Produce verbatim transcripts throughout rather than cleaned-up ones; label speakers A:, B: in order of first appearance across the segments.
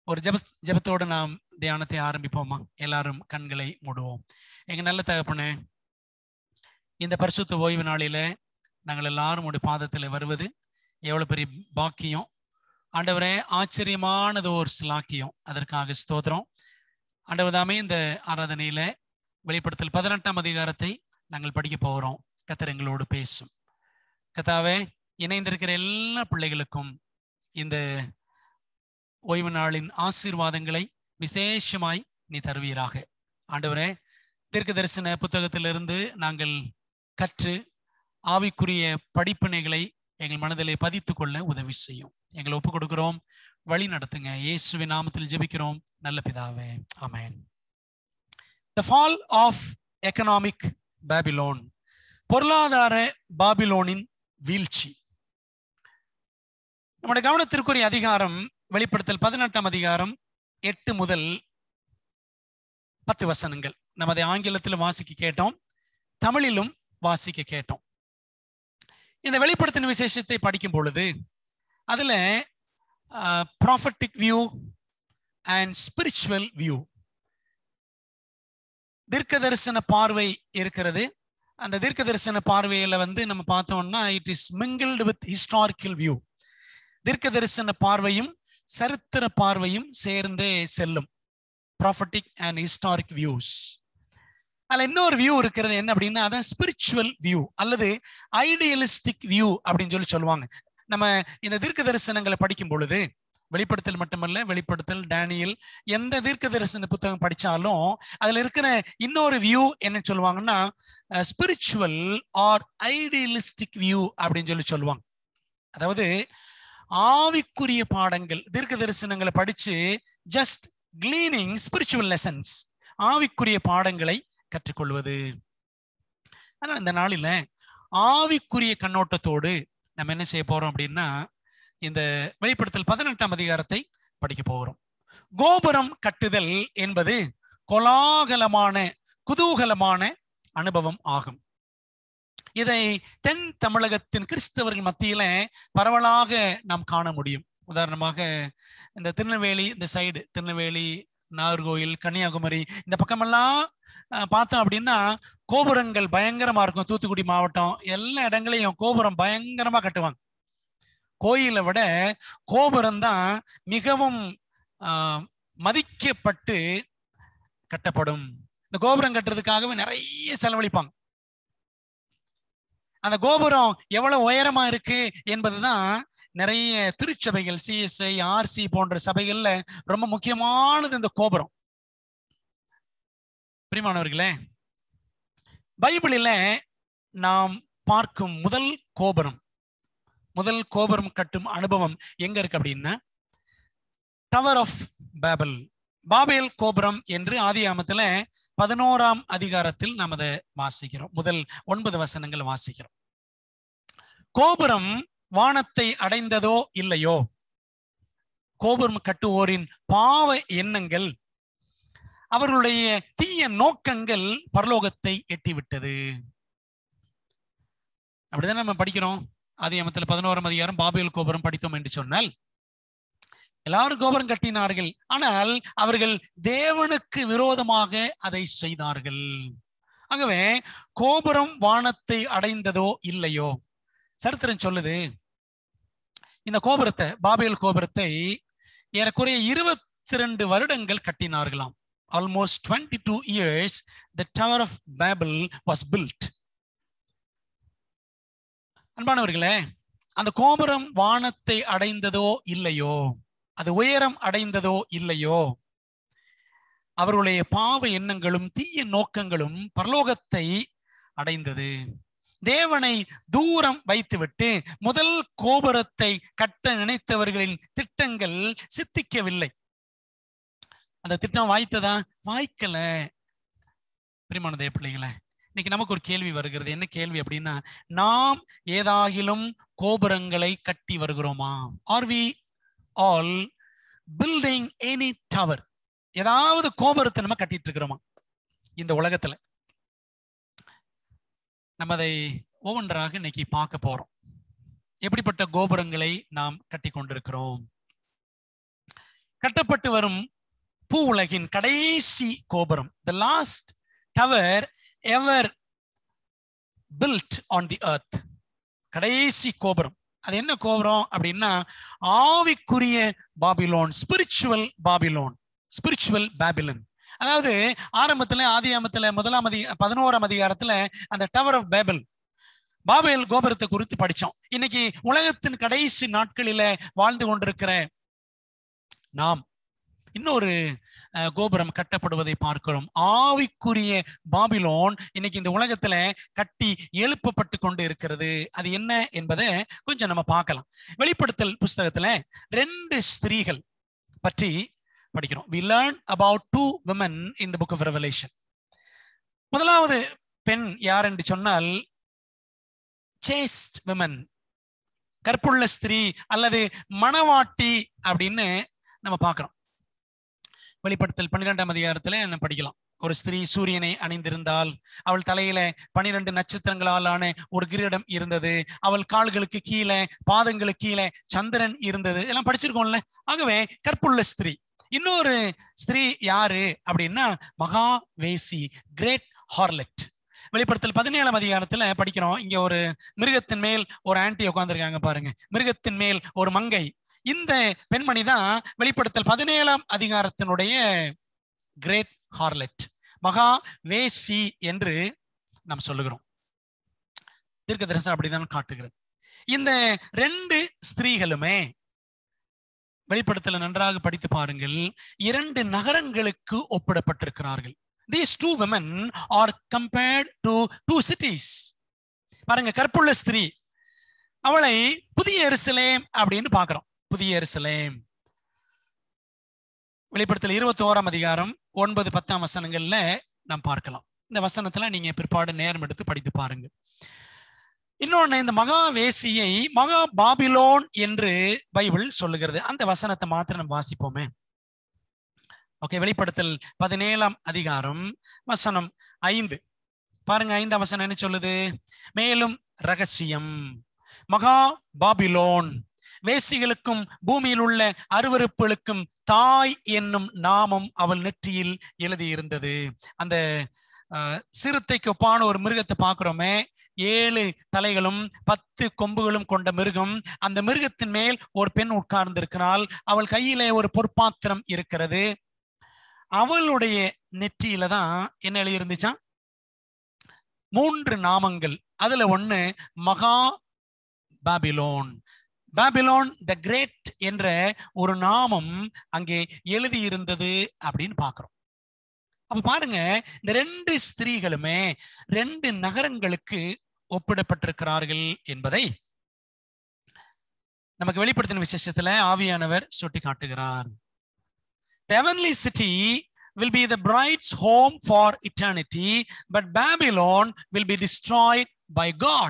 A: ஒரு ஜெப ஜெபத்தோடு நாம் தியானத்தை ஆரம்பிப்போமா? எல்லாரும் கண்களை மூடுவோம். எங்க நல்ல தகப்பனே, இந்த பரிசுத்த ஓய்வு நாளில நாங்கள் எல்லாரும் உடைய பாதத்தில் வருவது எவ்வளவு பெரிய பாக்கியம் ஆண்டவரே! ஆச்சரியமானது ஒரு சிலாக்கியம். அதற்காக ஸ்தோத்திரம் ஆண்டவர் தாமே. இந்த ஆராதனையில வெளிப்படுத்தல் பதினெட்டாம் அதிகாரத்தை நாங்கள் படிக்க போகிறோம். கர்த்தர் எங்களோடு பேசும். கர்த்தாவே, இணைந்திருக்கிற எல்லா பிள்ளைகளுக்கும் இந்த ஓய்வு நாளின் ஆசீர்வாதங்களை விசேஷமாய் நீ தருவீராக. ஆண்டவரே, தீர்க்க தரிசன புத்தகத்திலிருந்து நாங்கள் கற்று ஆவிக்குரிய படிப்பினைகளை எங்கள் மனதிலே பதித்து கொள்ள உதவி செய்யும். எங்களை ஒப்புக் கொடுக்கிறோம், வழி நடத்துங்க. இயேசுவின் நாமத்தில் ஜெபிக்கிறோம் நல்ல பிதாவே, ஆமென். The fall of economic Babylon, பொருளாதார பாபிலோனின் வீழ்ச்சி. நம்முடைய கவனத்திற்குரிய அதிகாரம் வெளிப்படுத்தல் பதினெட்டாம் அதிகாரம் எட்டு முதல் பத்து வசனங்கள். நம்ம அதை ஆங்கிலத்தில் வாசிக்க கேட்டோம், தமிழிலும் வாசிக்க கேட்டோம். இந்த வெளிப்படுத்தின விசேஷத்தை படிக்கும் பொழுது அதுல prophetic view and spiritual view, தீர்க்க தரிசன பார்வை இருக்கிறது. அந்த தீர்க்க தரிசன பார்வையில வந்து நம்ம பார்த்தோம்னா it is mingled with historical view. தீர்க்க தரிசன பார்வையும் சரித்திர பார்வையும் சேர்ந்தே செல்லும். Prophetic and historic views. அதுல இன்னொரு வியூ இருக்கிறது, என்ன அப்படின்னா அதான் ஸ்பிரிச்சுவல் வியூ அல்லது ஐடியலிஸ்டிக் வியூ அப்படின்னு சொல்லி சொல்லுவாங்க. நம்ம இந்த தீர்க்க தரிசனங்களை படிக்கும் பொழுது வெளிப்படுத்தல் மட்டுமல்ல, வெளிப்படுத்தல், டேனியல், எந்த தீர்க்க தரிசன புத்தகம் படிச்சாலும் அதுல இருக்கிற இன்னொரு வியூ என்ன சொல்லுவாங்கன்னா ஸ்பிரிச்சுவல் ஆர் ஐடியலிஸ்டிக் வியூ அப்படின்னு சொல்லி சொல்லுவாங்க. அதாவது ஆவிக்குரிய பாடங்கள், தீர்க்க தரிசனங்களை படிச்சு ஜஸ்ட் கிளீனிங் ஸ்பிரிச்சுவல் லெசன்ஸ், ஆவிக்குரிய பாடங்களை கற்றுக்கொள்வது. ஆனா இந்த நாளில ஆவிக்குரிய கண்ணோட்டத்தோடு நம்ம என்ன செய்ய போறோம் அப்படின்னா இந்த வெளிப்படுத்தல் பதினெட்டாம் அதிகாரத்தை படிக்க போகிறோம். கோபுரம் கட்டுதல் என்பது கோலாகலமான குதூகலமான அனுபவம் ஆகும். இதை தென் தமிழகத்தின் கிறிஸ்தவர்கள் மத்தியில பரவலாக நாம் காண முடியும். உதாரணமாக இந்த திருநெல்வேலி, இந்த சைடு திருநெல்வேலி, நாகர்கோவில், கன்னியாகுமரி இந்த பக்கமெல்லாம் பார்த்தோம் அப்படின்னா கோபுரங்கள் பயங்கரமா இருக்கும். தூத்துக்குடி மாவட்டம் எல்லா இடங்களையும் கோபுரம் பயங்கரமா கட்டுவாங்க. கோயிலை விட கோபுரம் தான் மிகவும் ஆஹ் மதிக்கப்பட்டு கட்டப்படும். இந்த கோபுரம் கட்டுறதுக்காகவே நிறைய செலவழிப்பாங்க. அந்த கோபுரம் எவ்வளவு உயரமா இருக்கு என்பதுதான் நிறைய திருச்சபைகள், சிஎஸ்ஐ, ஆர்சி போன்ற சபைகள்ல ரொம்ப முக்கியமானது இந்த கோபுரம். பிரியமானவர்களே, பைபிளில நாம் பார்க்கும் முதல் கோபுரம், முதல் கோபுரம் கட்டும் அனுபவம் எங்க இருக்கு அப்படின்னா டவர் ஆஃப் பேபல், பாபேல் கோபுரம் என்று ஆதியாகமத்துல பதினோராம் அதிகாரத்தில் நாம் அதை வாசிக்கிறோம். முதல் ஒன்பது வசனங்கள் வாசிக்கிறோம். கோபுரம் வானத்தை அடைந்ததோ இல்லையோ, கோபுரம் கட்டுவோரின் பாவ எண்ணங்கள், அவர்களுடைய தீய நோக்கங்கள் பரலோகத்தை எட்டிவிட்டது. அப்படிதான் நம்ம படிக்கிறோம். ஆதியாகமத்தில் பதினோராம் அதிகாரம் பாபேல் கோபுரம் படித்தோம் என்று சொன்னால் எல்லாரும் கோபுரம் கட்டினார்கள், ஆனால் அவர்கள் தேவனுக்கு விரோதமாக அதை செய்தார்கள். ஆகவே கோபுரம் வானத்தை அடைந்ததோ இல்லையோ, சரித்திரம் சொல்லுது இந்த கோபுரத்தை, பாபேல் கோபுரத்தை ஏறக்குறைய இருபத்தி ரெண்டு வருடங்கள் கட்டினார்களாம். Almost twenty two years the Tower of Babel was built. அன்பானவர்களே, அந்த கோபுரம் வானத்தை அடைந்ததோ இல்லையோ, அது உயரம் அடைந்ததோ இல்லையோ, அவருடைய பாவ எண்ணங்களும் தீய நோக்கங்களும் பரலோகத்தை அடைந்தது. தேவனை தூரம் வைத்துவிட்டு முதல் கோபுரத்தை கட்ட நினைத்தவர்களின் திட்டங்கள் சித்திக்கவில்லை. அந்த திட்டம் வாய்த்ததா? வாய்க்கல. பிரியமான பிள்ளைகளே, இன்னைக்கு நமக்கு ஒரு கேள்வி வருகிறது. என்ன கேள்வி அப்படின்னா, நாம் ஏதாகிலும் கோபுரங்களை கட்டி வருகிறோமா? Are we all building any tower? ஏதாவது கோபுரத்தை நம்ம கட்டிட்டு இருக்கிறோமா இந்த உலகத்துல? நம்ம அதை ஒவ்வொன்றாக இன்னைக்கு பார்க்க போறோம். எப்படிப்பட்ட கோபுரங்களை நாம் கட்டி கொண்டிருக்கிறோம்? கட்டப்பட்டு வரும் பூ உலகின் கடைசி கோபுரம், the last tower ever built on the earth. கடைசி கோபுரம். அது என்ன கோபுரம் அப்படின்னா ஆவிக்குரிய Babylon, spiritual Babylon, spiritual Babylon. அதாவது ஆரம்பத்துல ஆதியாமத்துல முதலாம் அதி பதினோராம் அதிகாரத்துல அந்த டவர் ஆஃப் பேபிள், பாபேல் கோபுரத்தை குறித்து படிச்சோம். இன்னைக்கு உலகத்தின் கடைசி நாட்களில வாழ்ந்து கொண்டிருக்கிற நாம் இன்னொரு கோபுரம் கட்டப்படுவதை பார்க்கிறோம். ஆவிக்குரிய பாபிலோன் இன்னைக்கு இந்த உலகத்துல கட்டி எழுப்பப்பட்டு கொண்டு இருக்கிறது. அது என்ன என்பதை கொஞ்சம் நம்ம பார்க்கலாம். வெளிப்படுத்தல் புஸ்தகத்துல ரெண்டு ஸ்திரீகள் பற்றி படிக்கிறோம். We learn about two women in the book of Revelation. முதலாவது பெண் யார் என்று சொன்னால் chaste women, கற்புள்ள ஸ்திரீ அல்லது மணவாட்டி அப்படின்னு நம்ம பார்க்கிறோம். வெளிப்படுத்தல் பன்னிரெண்டாம் அதிகாரத்துல என்ன படிக்கலாம். ஒரு ஸ்திரீ சூரியனை அணிந்திருந்தால், அவள் தலையில பனிரெண்டு நட்சத்திரங்களாலான ஒரு கிரீடம் இருந்தது, அவள் கால்களுக்கு கீழே பாதங்களுக்கு கீழே சந்திரன் இருந்தது. எல்லாம் படிச்சிருக்கோம்ல. ஆகவே கற்புள்ள ஸ்திரீ. இன்னொரு ஸ்திரீ யாரு அப்படின்னா மகா வேசி, கிரேட் ஹார்லெட். வெளிப்படுத்தல் பதினேழாம் அதிகாரத்துல படிக்கிறோம். இங்க ஒரு மிருகத்தின் மேல் ஒரு ஆன்டி உட்கார்ந்துருக்காங்க பாருங்க, மிருகத்தின் மேல் ஒரு மங்கை. இந்த பெண்மணி தான் வெளிப்படுத்தல் பதினேழாம் அதிகாரத்தினுடைய கிரேட் ஹார்லெட், மகா வேசி என்று நாம் சொல்லுகிறோம். தீர்க்க தரிசனம் அப்படிதான் காட்டுகிறது. இந்த ரெண்டு ஸ்திரீகளுமே வெளிப்படுத்தல நன்றாக படித்து பாருங்கள், இரண்டு நகரங்களுக்கு ஒப்பிடப்பட்டிருக்கிறார்கள். These two women are compared to two cities. பாருங்க, கற்புள்ள ஸ்திரீ, அவளை புதிய எருசலேம் அப்படின்னு பார்க்கிறோம். புதிய எருசலேம் வெளிப்படுத்தல் இருபத்தி ஓராம் அதிகாரம் ஒன்பது பத்தாம் வசனங்கள்ல நாம் பார்க்கலாம். இந்த வசனத்துல நீங்க பிற்பாடு நேரம் எடுத்து படித்து பாருங்க. இன்னொன்னு, இந்த மகா வேசியை மகா பாபிலோன் என்று பைபிள் சொல்லுகிறது. அந்த வசனத்தை மாத்திரம் நம்ம வாசிப்போமே. ஓகே, வெளிப்படுத்தல் பதினேழாம் அதிகாரம் வசனம் ஐந்து பாருங்க. ஐந்தாம் வசனம் என்ன சொல்லுது? மேலும் ரகசியம், மகா பாபிலோன் வேசிகளுக்கும் பூமியில் உள்ள அருவருப்புகளுக்கும் தாய் என்னும் நாமம் அவள் நெற்றியில் எழுதியிருந்தது. அந்த சிறுத்தைக்கு ஒப்பான ஒரு மிருகத்தை பார்க்கிறோமே, ஏழு தலைகளும் பத்து கொம்புகளும் கொண்ட மிருகம். அந்த மிருகத்தின் மேல் ஒரு பெண் உட்கார்ந்திருக்கிறாள். அவள் கையிலே ஒரு பொற்பாத்திரம் இருக்கிறது. அவளுடைய நெற்றியில தான் என்ன எழுதி இருந்துச்சா? மூன்று நாமங்கள். அதுல ஒண்ணு மகா பாபிலோன், பாபிலோன் த கிரேட் என்ற ஒரு நாமம் அங்கே எழுதி இருந்தது அப்படின்னு பாக்குறோம். அப்ப பாருங்க, இந்த ரெண்டு ஸ்திரீகளுமே ரெண்டு நகரங்களுக்கு ஒப்பிடப்பட்டிருக்கிறார்கள் என்பதை நமக்கு வெளிப்படுத்தின விசேஷத்துல ஆவியானவர் சுட்டி காட்டுகிறார். The heavenly city will be the bride's home for eternity, but Babylon will be destroyed by God.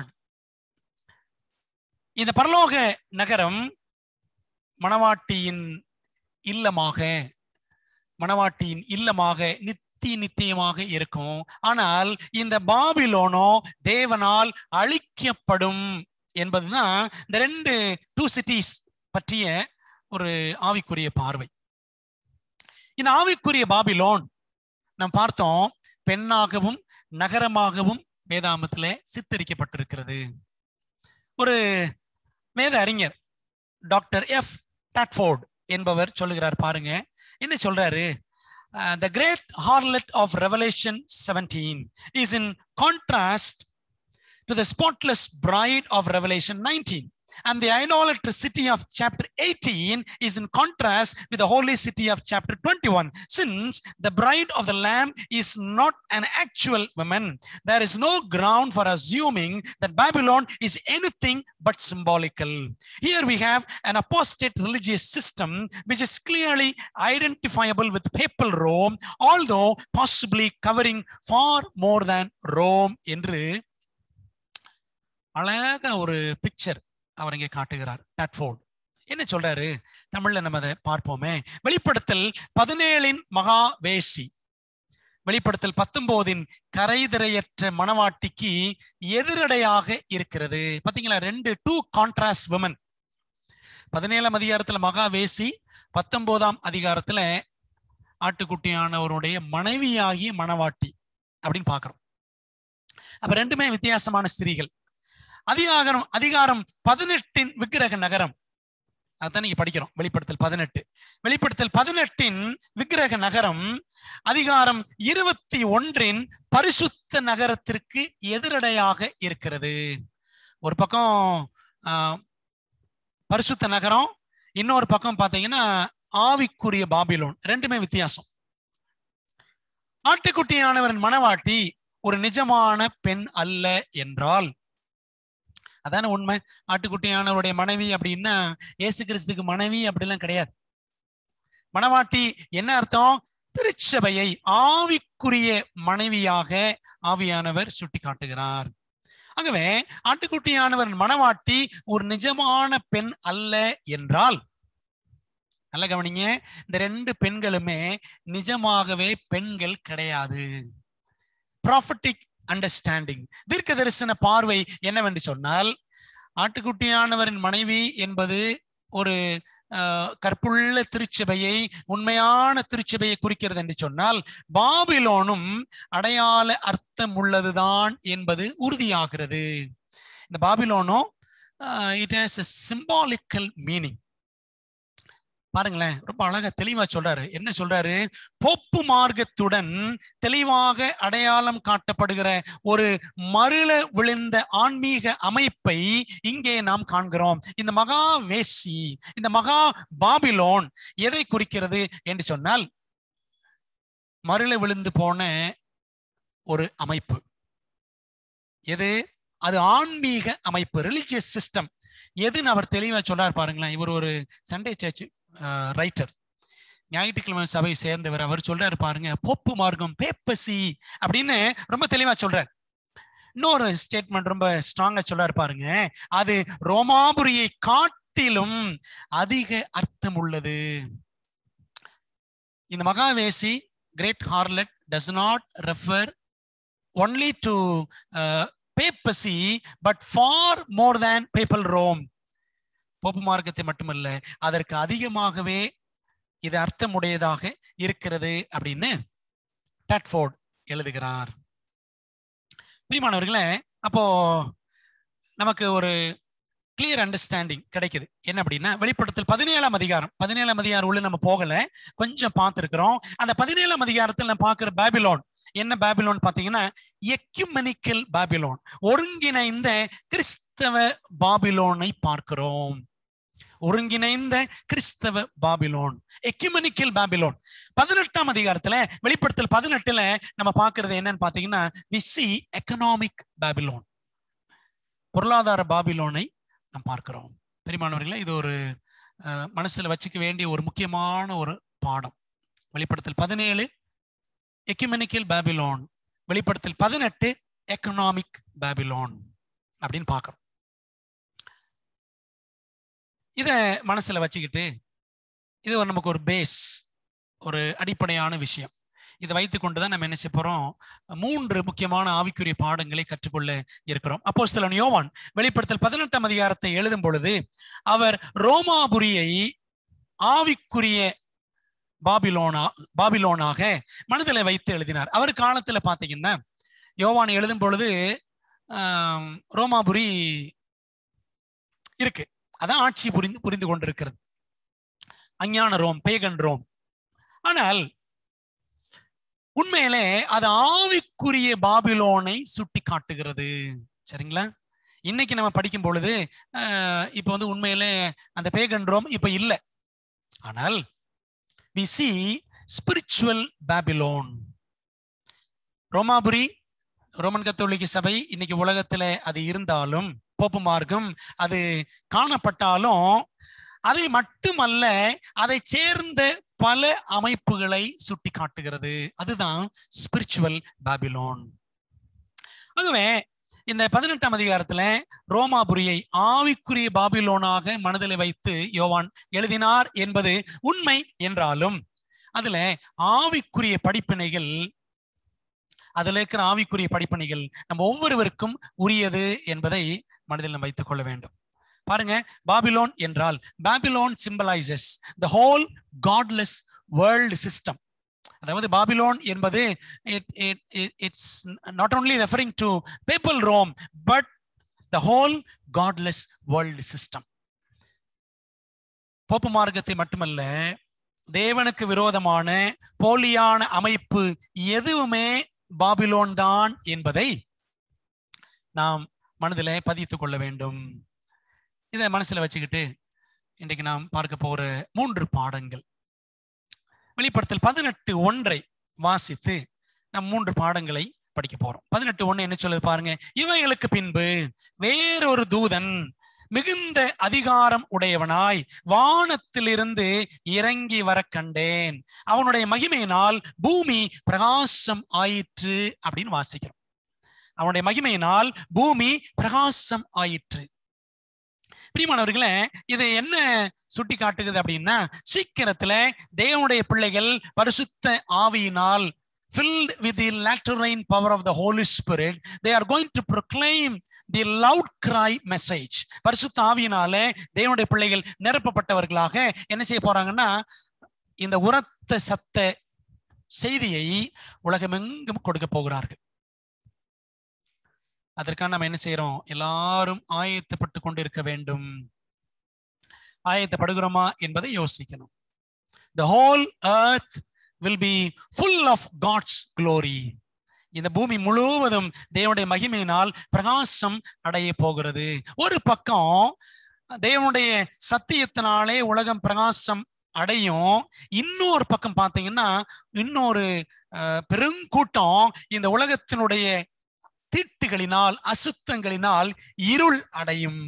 A: இந்த பரலோக நகரம் மணவாட்டியின் இல்லமாக, மணவாட்டியின் இல்லமாக நித்திய நித்தியமாக இருக்கும். ஆனால் இந்த பாபிலோனோ தேவனால் அழிக்கப்படும் என்பதுதான் இந்த ரெண்டு டூ சிட்டிஸ் பற்றிய ஒரு ஆவிக்குரிய பார்வை. இந்த ஆவிக்குரிய பாபிலோன் நாம் பார்த்தோம், பெண்ணாகவும் நகரமாகவும் வேதாமத்திலே சித்தரிக்கப்பட்டிருக்கிறது. ஒரு வேத அறிஞர் டாக்டர் எஃப் டாட்ஃபோர்ட் என்பவர் சொல்லுகிறார். பாருங்க என்ன சொல்றாரு. Uh, the great harlot of Revelation seventeen is in contrast to the spotless bride of Revelation nineteen. And the idolatrous city of chapter eighteen is in contrast with the holy city of chapter twenty-one. Since the bride of the Lamb is not an actual woman, there is no ground for assuming that Babylon is anything but symbolical. Here we have an apostate religious system which is clearly identifiable with papal Rome, although possibly covering far more than Rome. என்று அழகா ஒரு picture அவர் இங்கே காட்டுகிறார். டாட்ஃபோர்ட் என்ன சொல்றாரு? தமிழ்ல நம்ம அதை பார்ப்போமே. வெளிப்படுத்தல் பதினேழின் மகா வேசி, வெளிப்படுத்தல் பத்தொன்பதின் கரைதிரையற்ற மணவாட்டிக்கு எதிரடையாக இருக்கிறது. பாத்தீங்களா, ரெண்டு டூ கான்ட்ராஸ்ட் விமன். பதினேழாம் அதிகாரத்துல மகா வேசி, பத்தொன்பதாம் அதிகாரத்துல ஆட்டுக்குட்டியானவருடைய மனைவியாகிய மணவாட்டி அப்படின்னு பாக்குறோம். அப்ப ரெண்டுமே வித்தியாசமான ஸ்திரீகள். அதிகாரம் அதிகாரம் பதினெட்டின் விக்கிரக நகரம், அதான் நீங்க படிக்கிறோம். வெளிப்படுத்தல் பதினெட்டு வெளிப்படுத்தல் பதினெட்டின் விக்கிரக நகரம் அதிகாரம் இருபத்தி ஒன்றின் பரிசுத்த நகரத்திற்கு எதிரடையாக இருக்கிறது. ஒரு பக்கம் ஆஹ் பரிசுத்த நகரம், இன்னொரு பக்கம் பாத்தீங்கன்னா ஆவிக்குரிய பாபிலோன். ரெண்டுமே வித்தியாசம். ஆட்டுக்குட்டியானவரின் மணவாட்டி ஒரு நிஜமான பெண் அல்ல என்றால் அதான உண்மை. ஆட்டுக்குட்டியானவருடைய மனைவி அப்படின்னா இயேசு கிறிஸ்துக்கு மனைவி அப்படிலாம் கிடையாது. மணவாட்டி என்ன அர்த்தம்? திருச்சபையை ஆவிக்குரிய மனைவியாக ஆவியானவர் சுட்டி காட்டுகிறார். ஆகவே ஆட்டுக்குட்டியானவர் மணவாட்டி ஒரு நிஜமான பெண் அல்ல என்றால், நல்ல கவனிங்க, இந்த ரெண்டு பெண்களுமே நிஜமாகவே பெண்கள் கிடையாது. ப்ராஃபட்டிக் அண்டர்ஸ்டாண்டிங், தீர்க்க தரிசன பார்வை என்னவென்று சொன்னால், ஆட்டுக்குட்டியானவரின் மனைவி என்பது ஒரு கற்புள்ள திருச்சபையை, உண்மையான திருச்சபையை குறிக்கிறது என்று சொன்னால், பாபிலோனும் அடையாள அர்த்தம் உள்ளதுதான் என்பது உறுதியாகிறது. இந்த பாபிலோனும் it has a symbolical meaning. பாருங்களேன், ரொம்ப அழகா தெளிவா சொல்றாரு. என்ன சொல்றாரு? போப்பு மார்க்கத்துடன் தெளிவாக அடையாளம் காட்டப்படுகிற ஒரு மருள விழுந்த ஆன்மீக அமைப்பை இங்கே நாம் காண்கிறோம். இந்த மகா வேசி, இந்த மகா பாபிலோன் எதை குறிக்கிறது என்று சொன்னால், மருள விழுந்து போன ஒரு அமைப்பு. எது அது? ஆன்மீக அமைப்பு, ரிலிஜியஸ் சிஸ்டம். எதுன்னு அவர் தெளிவா சொல்றார் பாருங்களேன். இவர் ஒரு சண்டே சர்ச் ரைட்டர், ஞாயிற்றுக்கிழமை சபை சேர்ந்தவர். அவர் சொல்றாரு பாருங்க, போப்பு மார்க்கம், பேப்பசி அப்படின்னு ரொம்ப தெளிவா சொல்றார். இன்னொரு ஸ்டேட்மெண்ட் ரொம்ப ஸ்ட்ராங்கா சொல்றாரு பாருங்க, அது ரோமாபுரியை காட்டிலும் அதிக அர்த்தம் உள்ளது. இந்த மகாவேசி, great harlot, does not refer only to uh, papacy but far more than papal Rome. Pope மார்க்கத்தை மட்டுமல்ல, அதற்கு அதிகமாகவே இது அர்த்தமுடையதாக இருக்கிறது அப்படின்னு டாட்ஃபோர்ட் எழுதுகிறார். பிரியமானவர்களே, அப்போ நமக்கு ஒரு கிளியர் அண்டர்ஸ்டாண்டிங் கிடைக்குது. என்ன அப்படின்னா, வெளிப்படுத்தல் பதினேழாம் அதிகாரம் பதினேழாம் அதிகாரம் உள்ள நம்ம போகல, கொஞ்சம் பார்த்திருக்கிறோம். அந்த பதினேழாம் அதிகாரத்தில் நம்ம பார்க்கிற பாபிலோன் என்ன? பாபிலோன் பாத்தீங்கன்னா எக்யூமெனிக்கல் பாபிலோன், ஒருங்கிணைந்த கிறிஸ்தவ பாபிலோனை பார்க்கிறோம். ஒருங்கிணைந்த கிறிஸ்தவ பாபிலோன், எக்யூமெனிக்கல் பாபிலோன். பதினெட்டாம் அதிகாரத்துல, வெளிப்படுத்தல் பதினெட்டுல நம்ம பார்க்கிறது என்னன்னு பாத்தீங்கன்னா, we see எக்கனாமிக் பாபிலோன், பொருளாதார பாபிலோனை நாம் பார்க்கிறோம். பெரியமானவர்களே, இது ஒரு மனசுல வச்சுக்க வேண்டிய ஒரு முக்கியமான ஒரு பாடம். வெளிப்படுத்தல் பதினேழு எக்யூமெனிக்கல் பாபிலோன், வெளிப்படுத்தல் பதினெட்டு எக்கனாமிக் பாபிலோன் அப்படின்னு பார்க்கிறோம். இத மனசுல வச்சுக்கிட்டு, இது ஒரு நமக்கு ஒரு பேஸ், ஒரு அடிப்படையான விஷயம். இதை வைத்துக் கொண்டுதான் நம்ம என்ன செய்ய போறோம்? மூன்று முக்கியமான ஆவிக்குரிய பாடங்களை கற்றுக்கொள்ள இருக்கிறோம். அப்போஸ்தலன் யோவான் வெளிப்படுத்தல் பதினெட்டாம் அதிகாரத்தை எழுதும் பொழுது, அவர் ரோமாபுரியை ஆவிக்குரிய பாபிலோனா பாபிலோனாக மனதில் வைத்து எழுதினார். அவர் காலத்துல பாத்தீங்கன்னா, யோவான் எழுதும் பொழுது ஆஹ் ரோமாபுரி இருக்கு, அதான் ஆட்சி புரிந்து புரிந்து கொண்டிருக்கிறது, அஞ்ஞான ரோம், பேகன் ரோம். ஆனால் உண்மையிலே அது ஆவிக்குரிய பாபிலோனை சுட்டி காட்டுகிறது. சரிங்களா? இன்னைக்கு நம்ம படிக்கும் பொழுது அஹ் இப்ப வந்து உண்மையிலே அந்த பேகன் ரோம் இப்ப இல்லை. ஆனால் we see spiritual Babylon. ரோமாபுரி, ரோமன் கத்தோலிக்க சபை இன்னைக்கு உலகத்துல அது இருந்தாலும், போப்பு மார்க்கம் அது காணப்பட்டாலும், அதை மட்டுமல்ல, அதை சேர்ந்த பல அமைப்புகளை சுட்டி காட்டுகிறது. அதுதான் ஸ்பிரிச்சுவல் பாபிலோன். ஆகவே இந்த பதினெட்டாம் அதிகாரத்துல ரோமாபுரியை ஆவிக்குரிய பாபிலோனாக மனதில் வைத்து யோவான் எழுதினார் என்பது உண்மை என்றாலும், அதுல ஆவிக்குரிய படிப்பினைகள், அதுல இருக்கிற ஆவிக்குரிய படிப்பினைகள் நம்ம ஒவ்வொருவருக்கும் உரியது என்பதை மனதில் நம்ம வைத்துக் கொள்ள வேண்டும். பாருங்க, பாபிலோன் என்றால் Babylon symbolises the whole godless world system. அதாவது பாபிலோன் என்பது it's not only referring to papal Rome but the whole godless world system. Pope மார்க்கத்தை மட்டுமல்ல, தேவனுக்கு விரோதமான போலியான அமைப்பு எதுவுமே பாபிலோன் தான் என்பதை நாம் மனதில் பதித்துக் கொள்ள வேண்டும். இதை மனசுல வச்சுக்கிட்டு இன்றைக்கு நாம் பார்க்க போற மூன்று பாடங்கள், வெளிப்படுத்தல் பதினெட்டு ஒன்றை வாசித்து நாம் மூன்று பாடங்களை படிக்க போறோம். பதினெட்டு ஒண்ணு என்ன சொல்லுது பாருங்க. இவைகளுக்கு பின்பு வேறொரு தூதன் மிகுந்த அதிகாரம் உடையவனாய் வானத்திலிருந்து இறங்கி வர கண்டேன். அவனுடைய மகிமையினால் பூமி பிரகாசம் ஆயிற்று அப்படின்னு வாசிக்கிறோம். அவனுடைய மகிமையினால் பூமி பிரகாசம் ஆயிற்று. பிரியமானவர்களே, இது என்ன சுட்டி காட்டுகிறது அப்படின்னா, சீக்கிரத்துல தேவனுடைய பிள்ளைகள் பரிசுத்த ஆவியினால் filled with the lateral power of the Holy Spirit, they are going to proclaim the loud cry message. பரிசுத்த ஆவியினாலே தேவனுடைய பிள்ளைகள் நிரப்பப்பட்டவர்களாக என்ன செய்ய போறாங்கன்னா, இந்த உரத்த சத்த செய்தியை உலகமெங்கும் கொடுக்க போகிறார்கள். அதற்காக நம்ம என்ன செய்யறோம்? எல்லாரும் ஆயத்தப்பட்டு கொண்டு இருக்க வேண்டும். ஆயத்தப்படுகிறோமா என்பதை யோசிக்கணும். The whole earth will be full of God's glory. இந்த பூமி முழுவதும் தேவனுடைய மகிமையினால் பிரகாசம் அடைய போகிறது. ஒரு பக்கம் தேவனுடைய சத்தியத்தினாலே உலகம் பிரகாசம் அடையும். இன்னொரு பக்கம் பார்த்தீங்கன்னா, இன்னொரு பெருங்கூட்டம் இந்த உலகத்தினுடைய தீட்டுகளினால் அசுத்தங்களினால் இருள் அடையும்.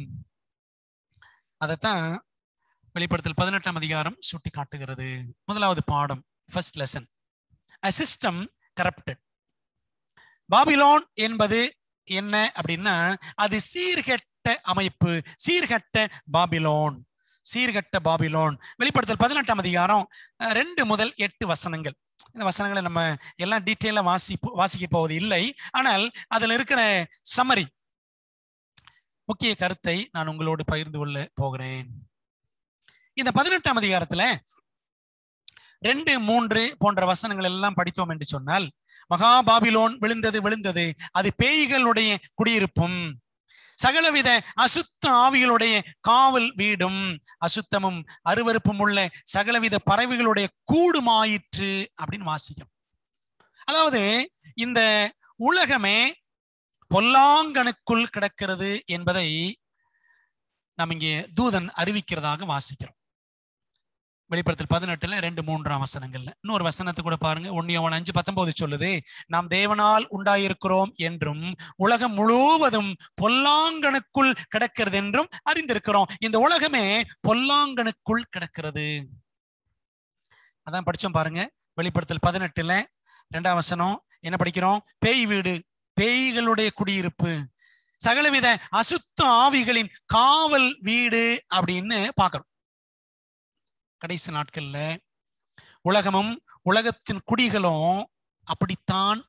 A: அதைத்தான் வெளிப்படுத்தல் பதினெட்டாம் அதிகாரம் சுட்டி காட்டுகிறது. முதலாவது பாடம், first lesson, a system corrupted. பாபிலோன் என்பது என்ன அப்படின்னா, அது சீர்கெட்ட அமைப்பு, சீர்கெட்ட பாபிலோன், சீர்கெட்ட பாபிலோன். வெளிப்படுத்தல் பதினெட்டாம் அதிகாரம் ரெண்டு முதல் எட்டு வசனங்கள். இந்த வசனங்களை நம்ம எல்லாம் டீட்டெயிலா வாசி வாசிக்க போவது இல்லை. ஆனால் அதுல இருக்கிற சமரி, முக்கிய கருத்தை நான் உங்களோடு பகிர்ந்து கொள்ள போகிறேன். இந்த பதினெட்டாம் அதிகாரத்துல ரெண்டு மூன்று போன்ற வசனங்கள் எல்லாம் படித்தோம் என்று சொன்னால், மகா பாபிலோன் விழுந்தது விழுந்தது, அது பேய்களுடைய குடியிருப்பும், சகலவித அசுத்த ஆவிகளுடைய காவல் வீடும், அசுத்தமும் அருவருப்பும் உள்ள சகலவித பறவைகளுடைய கூடுமாயிற்று அப்படின்னு வாசிக்கும். அதாவது இந்த உலகமே பொல்லாங்கனுக்குள் கிடக்கிறது என்பதை நாம் இங்கே தூதன் அறிவிக்கிறதாக வாசிக்கிறோம். வெளிப்படுத்தல் பதினெட்டுல ரெண்டு மூன்றாம் வசனங்கள்ல இன்னொரு வசனத்தை கூட பாருங்க. ஒன்னு யோவான் அஞ்சு பத்தொன்பது சொல்லுது, நாம் தேவனால் உண்டாயிருக்கிறோம் என்றும் உலகம் முழுவதும் பொல்லாங்கனுக்குள் கிடக்கிறது என்றும் அறிந்திருக்கிறோம். இந்த உலகமே பொல்லாங்கனுக்குள் கிடக்கிறது. அதான் படிச்சோம் பாருங்க. வெளிப்படுத்தல் பதினெட்டுல ரெண்டாம் வசனம் என்ன படிக்கிறோம்? பேய் வீடு, பேய்களுடைய குடியிருப்பு, சகலவித அசுத்த ஆவிகளின் காவல் வீடு அப்படின்னு பாக்குறோம். கடைசி நாட்கள்ல உலகமும் உலகத்தின் குடிகளும் அப்படித்தான்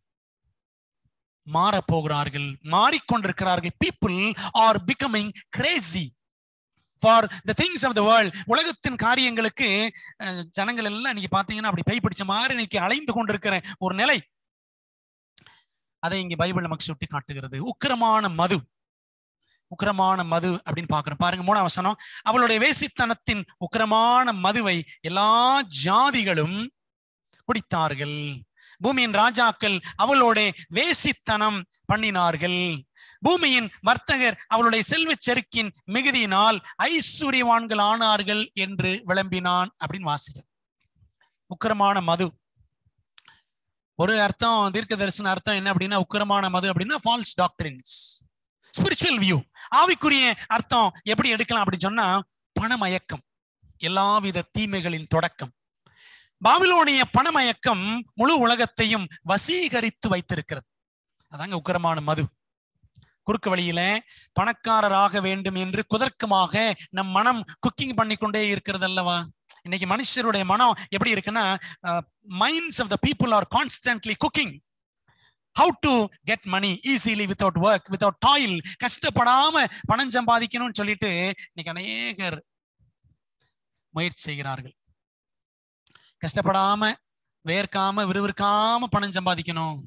A: மாறப்போகிறார்கள், மாறிக்கொண்டிருக்கிறார்கள். People are becoming crazy for the things of the world. உலகத்தின் காரியங்களுக்கு ஜனங்கள் எல்லாம் இன்னைக்கு பாத்தீங்கன்னா அப்படி பை பிடிச்ச மாதிரி இன்னைக்கு அலைந்து கொண்டிருக்கிற ஒரு நிலை, அதை இங்க பைபிள் நமக்கு சுட்டி காட்டுகிறது. உக்கிரமான மது, உக்கிரமான மது அப்படின்னு பாக்குறோம். பாருங்க மூணாம் வசனம், அவளுடைய வேசித்தனத்தின் உக்கிரமான மதுவை எல்லா ஜாதிகளும் குடித்தார்கள். பூமியின் ராஜாக்கள் அவளோட வேசித்தனம் பண்ணினார்கள். பூமியின் வர்த்தகர் அவளுடைய செல்வ செருக்கின் மிகுதியினால் ஐஸ்வர்யவான்கள் ஆனார்கள் என்று விளம்பினான் அப்படின்னு வாசிக்க. உக்கிரமான மது ஒரு அர்த்தம், தீர்க்க தரிசன அர்த்தம் என்ன அப்படின்னா, உக்கிரமான மது அப்படின்னா ஃபால்ஸ் டாக்டரின்ஸ், ஸ்பிரிச்சுவல் வியூ. ஆவிக்குரிய அர்த்தம் எப்படி எடுக்கலாம் அப்படின்னு சொன்னா, பணமயக்கம், எல்லாவித தீமைகளின் தொடக்கம். பாபிலோனிய பணமயக்கம் முழு உலகத்தையும் வசீகரித்து வைத்திருக்கிறது. அதாங்க உக்கிரமான மது. குறுக்கு வழியில பணக்காரராக வேண்டும் என்று குதர்க்கமாக நம் மனம் குக்கிங் பண்ணி கொண்டே இருக்கிறது அல்லவா? இன்னைக்கு மனுஷருடைய மனம் எப்படி இருக்குன்னா, minds of the people are constantly cooking. how to get money easily without work, without toil. கஷ்டப்படாம பணம் சம்பாதிக்கணும்னு சொல்லிட்டு இன்னைக்கு அநேகர் முயற்சி செய்கிறார்கள். கஷ்டப்படாம வேர்க்காம விறுவிறுக்காம பணம் சம்பாதிக்கணும்.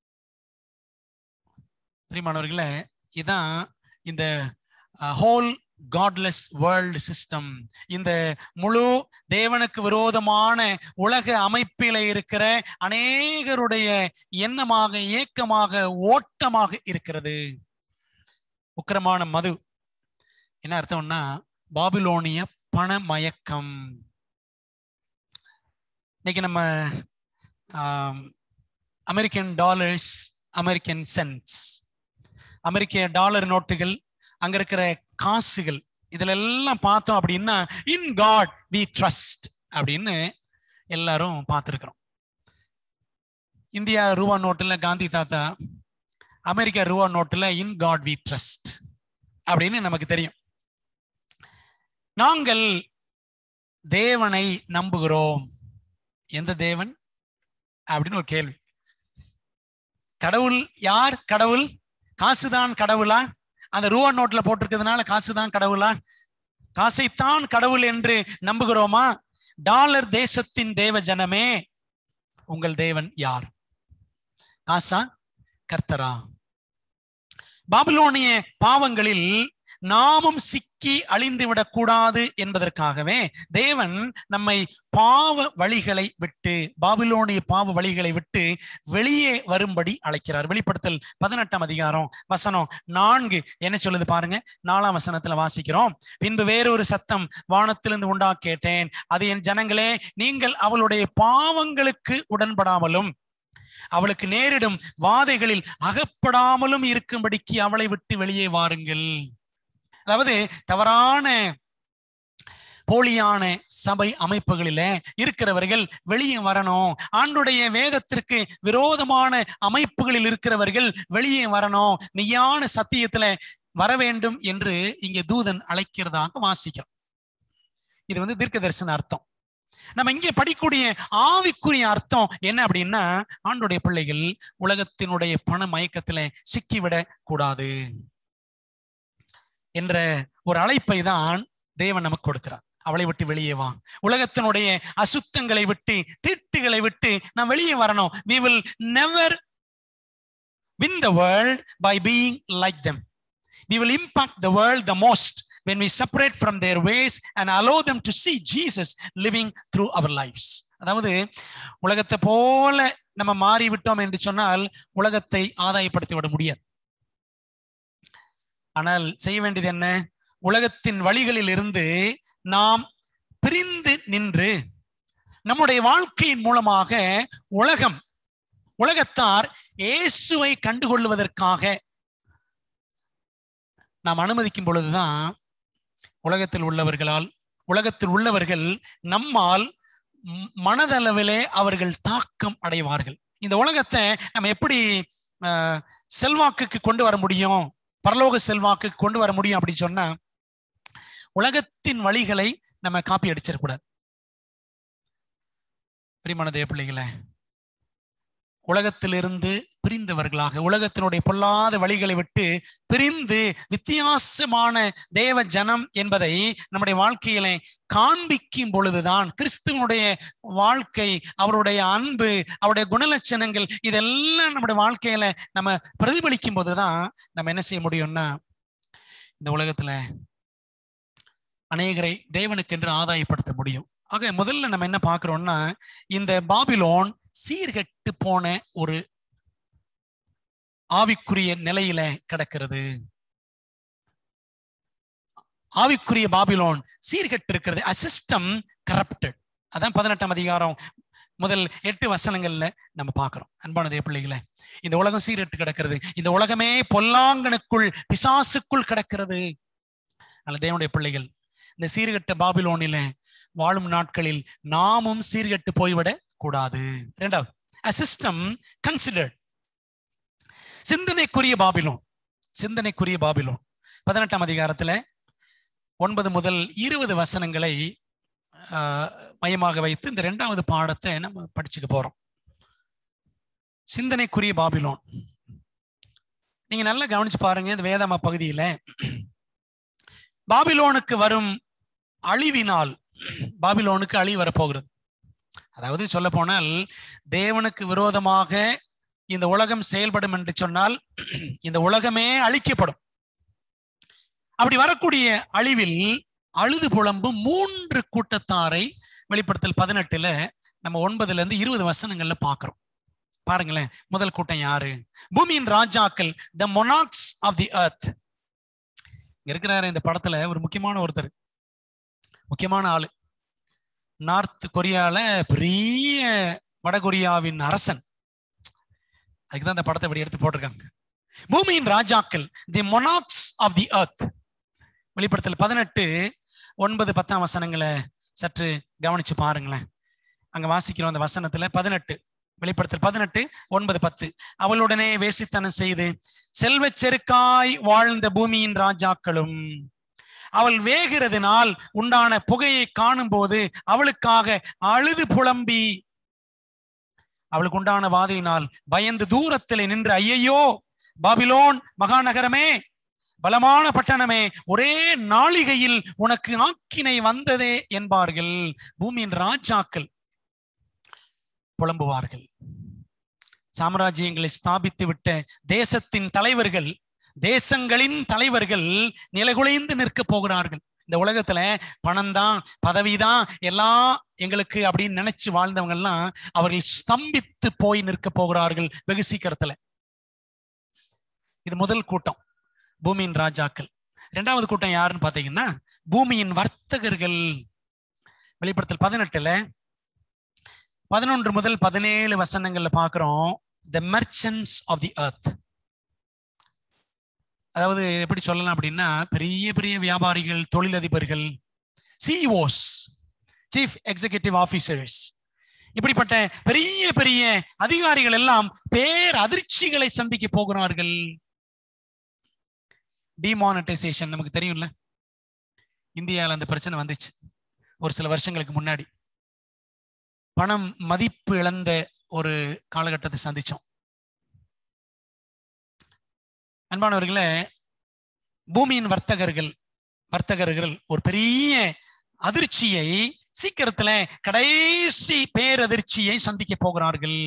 A: பிரியமானவர்களே, இதான் இந்த ஹோல் காட்லெஸ் வேர்ல்டு சிஸ்டம், இந்த முழு தேவனுக்கு விரோதமான உலக அமைப்பில இருக்கிற அநேகருடைய எண்ணமாக, ஏக்கமாக, ஓட்டமாக இருக்கிறது. உக்கிரமான மது என்ன அர்த்தம்னா பாபிலோனிய பண மயக்கம். இன்னைக்கு நம்ம அமெரிக்கன் டாலர்ஸ், அமெரிக்கன் சென்ட்ஸ், அமெரிக்க டாலர் நோட்டுகள், அங்க இருக்கிற காசுகள், இதுல எல்லாம் பார்த்தோம் அப்படின்னா இன் காட் வி ட்ரஸ்ட் அப்படின்னு எல்லாரும் பார்த்திருக்கிறோம். இந்தியா ரூபா நோட்டுல காந்தி தாத்தா, அமெரிக்கா ரூபா நோட்டுல இன் காட் வி ட்ரஸ்ட் அப்படின்னு நமக்கு தெரியும். நாங்கள் தேவனை நம்புகிறோம். எந்த தேவன் அப்படின்னு ஒரு கேள்வி. கடவுள் யார்? கடவுள் காசுதான் கடவுளா? அந்த ரூபா நோட்ல போட்டிருக்கிறதுனால காசுதான் கடவுளா? காசைத்தான் கடவுள் என்று நம்புகிறோமா? டாலர் தேசத்தின் தேவ ஜனமே, உங்கள் தேவன் யார்? காசா, கர்த்தரா? பாபிலோனிய பாவங்களில் நாமும் சிக்கி அழிந்து விடக்கூடாது என்பதற்காகவே தேவன் நம்மை பாவ வழிகளை விட்டு, பாபிலோனிய பாவ வழிகளை விட்டு வெளியே வரும்படி அழைக்கிறார். வெளிப்படுத்தல் பதினெட்டாம் அதிகாரம் வசனம் நான்கு என்ன சொல்லுது பாருங்க. நாலாம் வசனத்துல வாசிக்கிறோம். பின்பு வேறொரு சத்தம் வானத்திலிருந்து உண்டா கேட்டேன். அது, என் ஜனங்களே, நீங்கள் அவளுடைய பாவங்களுக்கு உடன்படாமலும் அவளுக்கு நேரிடும் வாதைகளில் அகப்படாமலும் இருக்கும்படிக்கு அவளை விட்டு வெளியே வாருங்கள். அதாவது தவறான போலியான சபை அமைப்புகளில இருக்கிறவர்கள் வெளியே வரணும். ஆண்டுடைய வேதத்திற்கு விரோதமான அமைப்புகளில் இருக்கிறவர்கள் வெளியே வரணும். மெய்யான சத்தியத்துல வர வேண்டும் என்று இங்கே தூதன் அழைக்கிறதாக வாசிக்கிறோம். இது வந்து தீர்க்க தரிசன அர்த்தம். நம்ம இங்கே படிக்கூடிய ஆவிக்குரிய அர்த்தம் என்ன அப்படின்னா, ஆண்டுடைய பிள்ளைகள் உலகத்தினுடைய பண மயக்கத்துல சிக்கிவிடக் கூடாது என்ற ஒரு அழைப்பை தான் தேவன் நமக்கு கொடுக்கிறார். அவளை விட்டு வெளியே வா. உலகத்தினுடைய அசுத்தங்களை விட்டு, தீட்டுகளை விட்டு நாம் வெளியே வரணும். We will never win the world by being like them. We will impact the world the most when we separate from their ways and allow them to see Jesus living through our lives. அதாவது உலகத்தை போல நம்ம மாறிவிட்டோம் என்று சொன்னால் உலகத்தை ஆதாயப்படுத்தி விட முடியாது. ஆனால் செய்ய வேண்டியது என்ன? உலகத்தின் வழிகளில் இருந்து நாம் பிரிந்து நின்று நம்முடைய வாழ்க்கையின் மூலமாக உலகம், உலகத்தார் இயேசுவை கண்டுகொள்வதற்காக நாம் அனுமதிக்கும் பொழுதுதான் உலகத்தில் உள்ளவர்களால் உலகத்தில் உள்ளவர்கள் நம்மால் மனதளவிலே அவர்கள் தாக்கம் அடைவார்கள். இந்த உலகத்தை நம்ம எப்படி செல்வாக்குக்கு கொண்டு வர முடியும், பரலோக செல்வாக்கு கொண்டு வர முடியும் அப்படின்னு சொன்னா, உலகத்தின் வழிகளை நம்ம காப்பி அடிச்சிடக்கூடாது. பிரியமான தேவ பிள்ளைகளே, உலகத்திலிருந்து பிரிந்தவர்களாக, உலகத்தினுடைய பொல்லாத வழிகளை விட்டு பிரிந்து வித்தியாசமான தேவ ஜனம் என்பதை நம்முடைய வாழ்க்கையில காண்பிக்கும் பொழுதுதான் கிறிஸ்துவனுடைய வாழ்க்கை, அவருடைய அன்பு, அவருடைய குணலட்சணங்கள் இதெல்லாம் நம்முடைய வாழ்க்கையில நம்ம பிரதிபலிக்கும் போதுதான் நம்ம என்ன செய்ய முடியும்னா, இந்த உலகத்துல அநேகரை தேவனுக்கென்று ஆதாயப்படுத்த முடியும். ஆக முதல்ல நம்ம என்ன பார்க்கிறோம்னா, இந்த பாபிலோன் சீர்கெட்டு போன ஒரு ஆவிக்குரிய நிலையில கிடக்கிறது. ஆவிக்குரிய பாபிலோன் சீர்கெட்டு இருக்கிறது. A system corrupted. அதான் பதினெட்டாம் அதிகாரம் முதல் எட்டு வசனங்கள்ல நம்ம பார்க்கிறோம். அன்பான தேவ பிள்ளைகளே, இந்த உலகம் சீர்கெட்டு கிடக்கிறது. இந்த உலகமே பொல்லாங்கனுக்குள், பிசாசுக்குள் கிடக்கிறது. அல்ல தேவனுடைய பிள்ளைகள், இந்த சீர்கெட்ட பாபிலோனில வாழும் நாட்களில் நாமும் சீர்கெட்டு போய்விடக் கூடாது. இரண்டாவது, a system considered. சிந்தனைக்குரிய பாபிலோன், சிந்தனைக்குரிய பாபிலோன். பதினெட்டாம் அதிகாரத்துல ஒன்பது முதல் இருபது வசனங்களை மையமாக வைத்து இந்த இரண்டாவது பாடத்தை நம்ம படிச்சுக்க போறோம். சிந்தனைக்குரிய பாபிலோன். நீங்க நல்லா கவனிச்சு பாருங்க. இந்த வேதாம பகுதியில பாபிலோனுக்கு வரும் அழிவினால் பாபிலோனுக்கு அழிவு வரப்போகிறது. அதாவது சொல்ல போனால் தேவனுக்கு விரோதமாக இந்த உலகம் செயல்படும் என்று சொன்னால் இந்த உலகமே அழிக்கப்படும். அப்படி வரக்கூடிய அழிவில் அழுது புலம்பும் மூன்று கூட்டத்தாரை வெளிப்படுத்தல் பதினெட்டுல நம்ம ஒன்பதுல இருந்து இருபது வசனங்கள்ல பாக்குறோம். பாருங்களேன். முதல் கூட்டம் யாரு? பூமியின் ராஜாக்கள், த மொனார்க்ஸ் ஆஃப் தி எர்த். இருக்கிறாரு இந்த படத்துல ஒரு முக்கியமான ஒருத்தர், முக்கியமான ஆளு. நார்த் கொரியால பெரிய வடகொரியாவின் அரசன். அதுக்குதான் இந்த படத்தை இப்படி எடுத்து போட்டிருக்காங்க. பூமியின் ராஜாக்கள், தி மொனார்க்ஸ் ஆஃப் தி எர்த். வெளிப்படுத்தல் பதினெட்டு ஒன்பது பத்தாம் வசனங்களை சற்று கவனிச்சு பாருங்களேன். அங்க வாசிக்கிறோம் அந்த வசனத்துல பதினெட்டு, வெளிப்படுத்தல் பதினெட்டு ஒன்பது பத்து. அவளுடனே வேசித்தனம் செய்து செல்வச் செருக்காய் வாழ்ந்த பூமியின் ராஜாக்களும் அவள் வேகிறதுனால் உண்டான புகையை காணும் போது அவளுக்காக அழுது புலம்பி அவளுக்கு உண்டான வாதையினால் பயந்து தூரத்திலே நின்று, ஐயையோ பாபிலோன் மகாநகரமே, பலமான பட்டணமே, ஒரே நாளிகையில் உனக்கு ஆக்கினை வந்ததே என்பார்கள். பூமியின் ராஜாக்கள் புலம்புவார்கள். சாம்ராஜ்யங்களை ஸ்தாபித்து விட்ட தேசத்தின் தலைவர்கள், தேசங்களின் தலைவர்கள் நிலைகுலைந்து நிற்க போகிறார்கள். இந்த உலகத்துல பணம் தான், பதவிதான் எல்லாம் எங்களுக்கு அப்படின்னு நினைச்சு வாழ்ந்தவங்க எல்லாம் அவர்கள் ஸ்தம்பித்து போய் நிற்க போகிறார்கள் வெகு சீக்கிரத்துல. இது முதல் கூட்டம், பூமியின் ராஜாக்கள். இரண்டாவது கூட்டம் யாருன்னு பாத்தீங்கன்னா பூமியின் வர்த்தகர்கள். வெளிப்படுத்தல் பதினெட்டுல பதினொன்று முதல் பதினேழு வசனங்கள்ல பாக்குறோம், the merchants of the earth. அதாவது எப்படி சொல்லலாம் அப்படின்னா பெரிய பெரிய வியாபாரிகள், தொழிலதிபர்கள், சிஇஓஸ், சீஃப் எக்ஸிகியூட்டிவ் ஆபீசர்ஸ், இப்படிப்பட்ட பெரிய பெரிய அதிகாரிகள் எல்லாம் பேர் அதிர்ச்சிகளை சந்திக்க போகிறார்கள். டிமானிட்டைசேஷன் நமக்கு தெரியும்ல, இந்தியாவில் அந்த பிரச்சனை வந்துச்சு ஒரு சில வருஷங்களுக்கு முன்னாடி. பணம் மதிப்பு இழந்த ஒரு காலகட்டத்தை சந்திச்சோம். அன்பானவர்களே, பூமியின் வர்த்தகர்கள் வர்த்தகர்கள் ஒரு பெரிய அதிர்ச்சியை சீக்கிரத்துல, கடைசி பேரதிர்ச்சியை சந்திக்க போகிறார்கள்.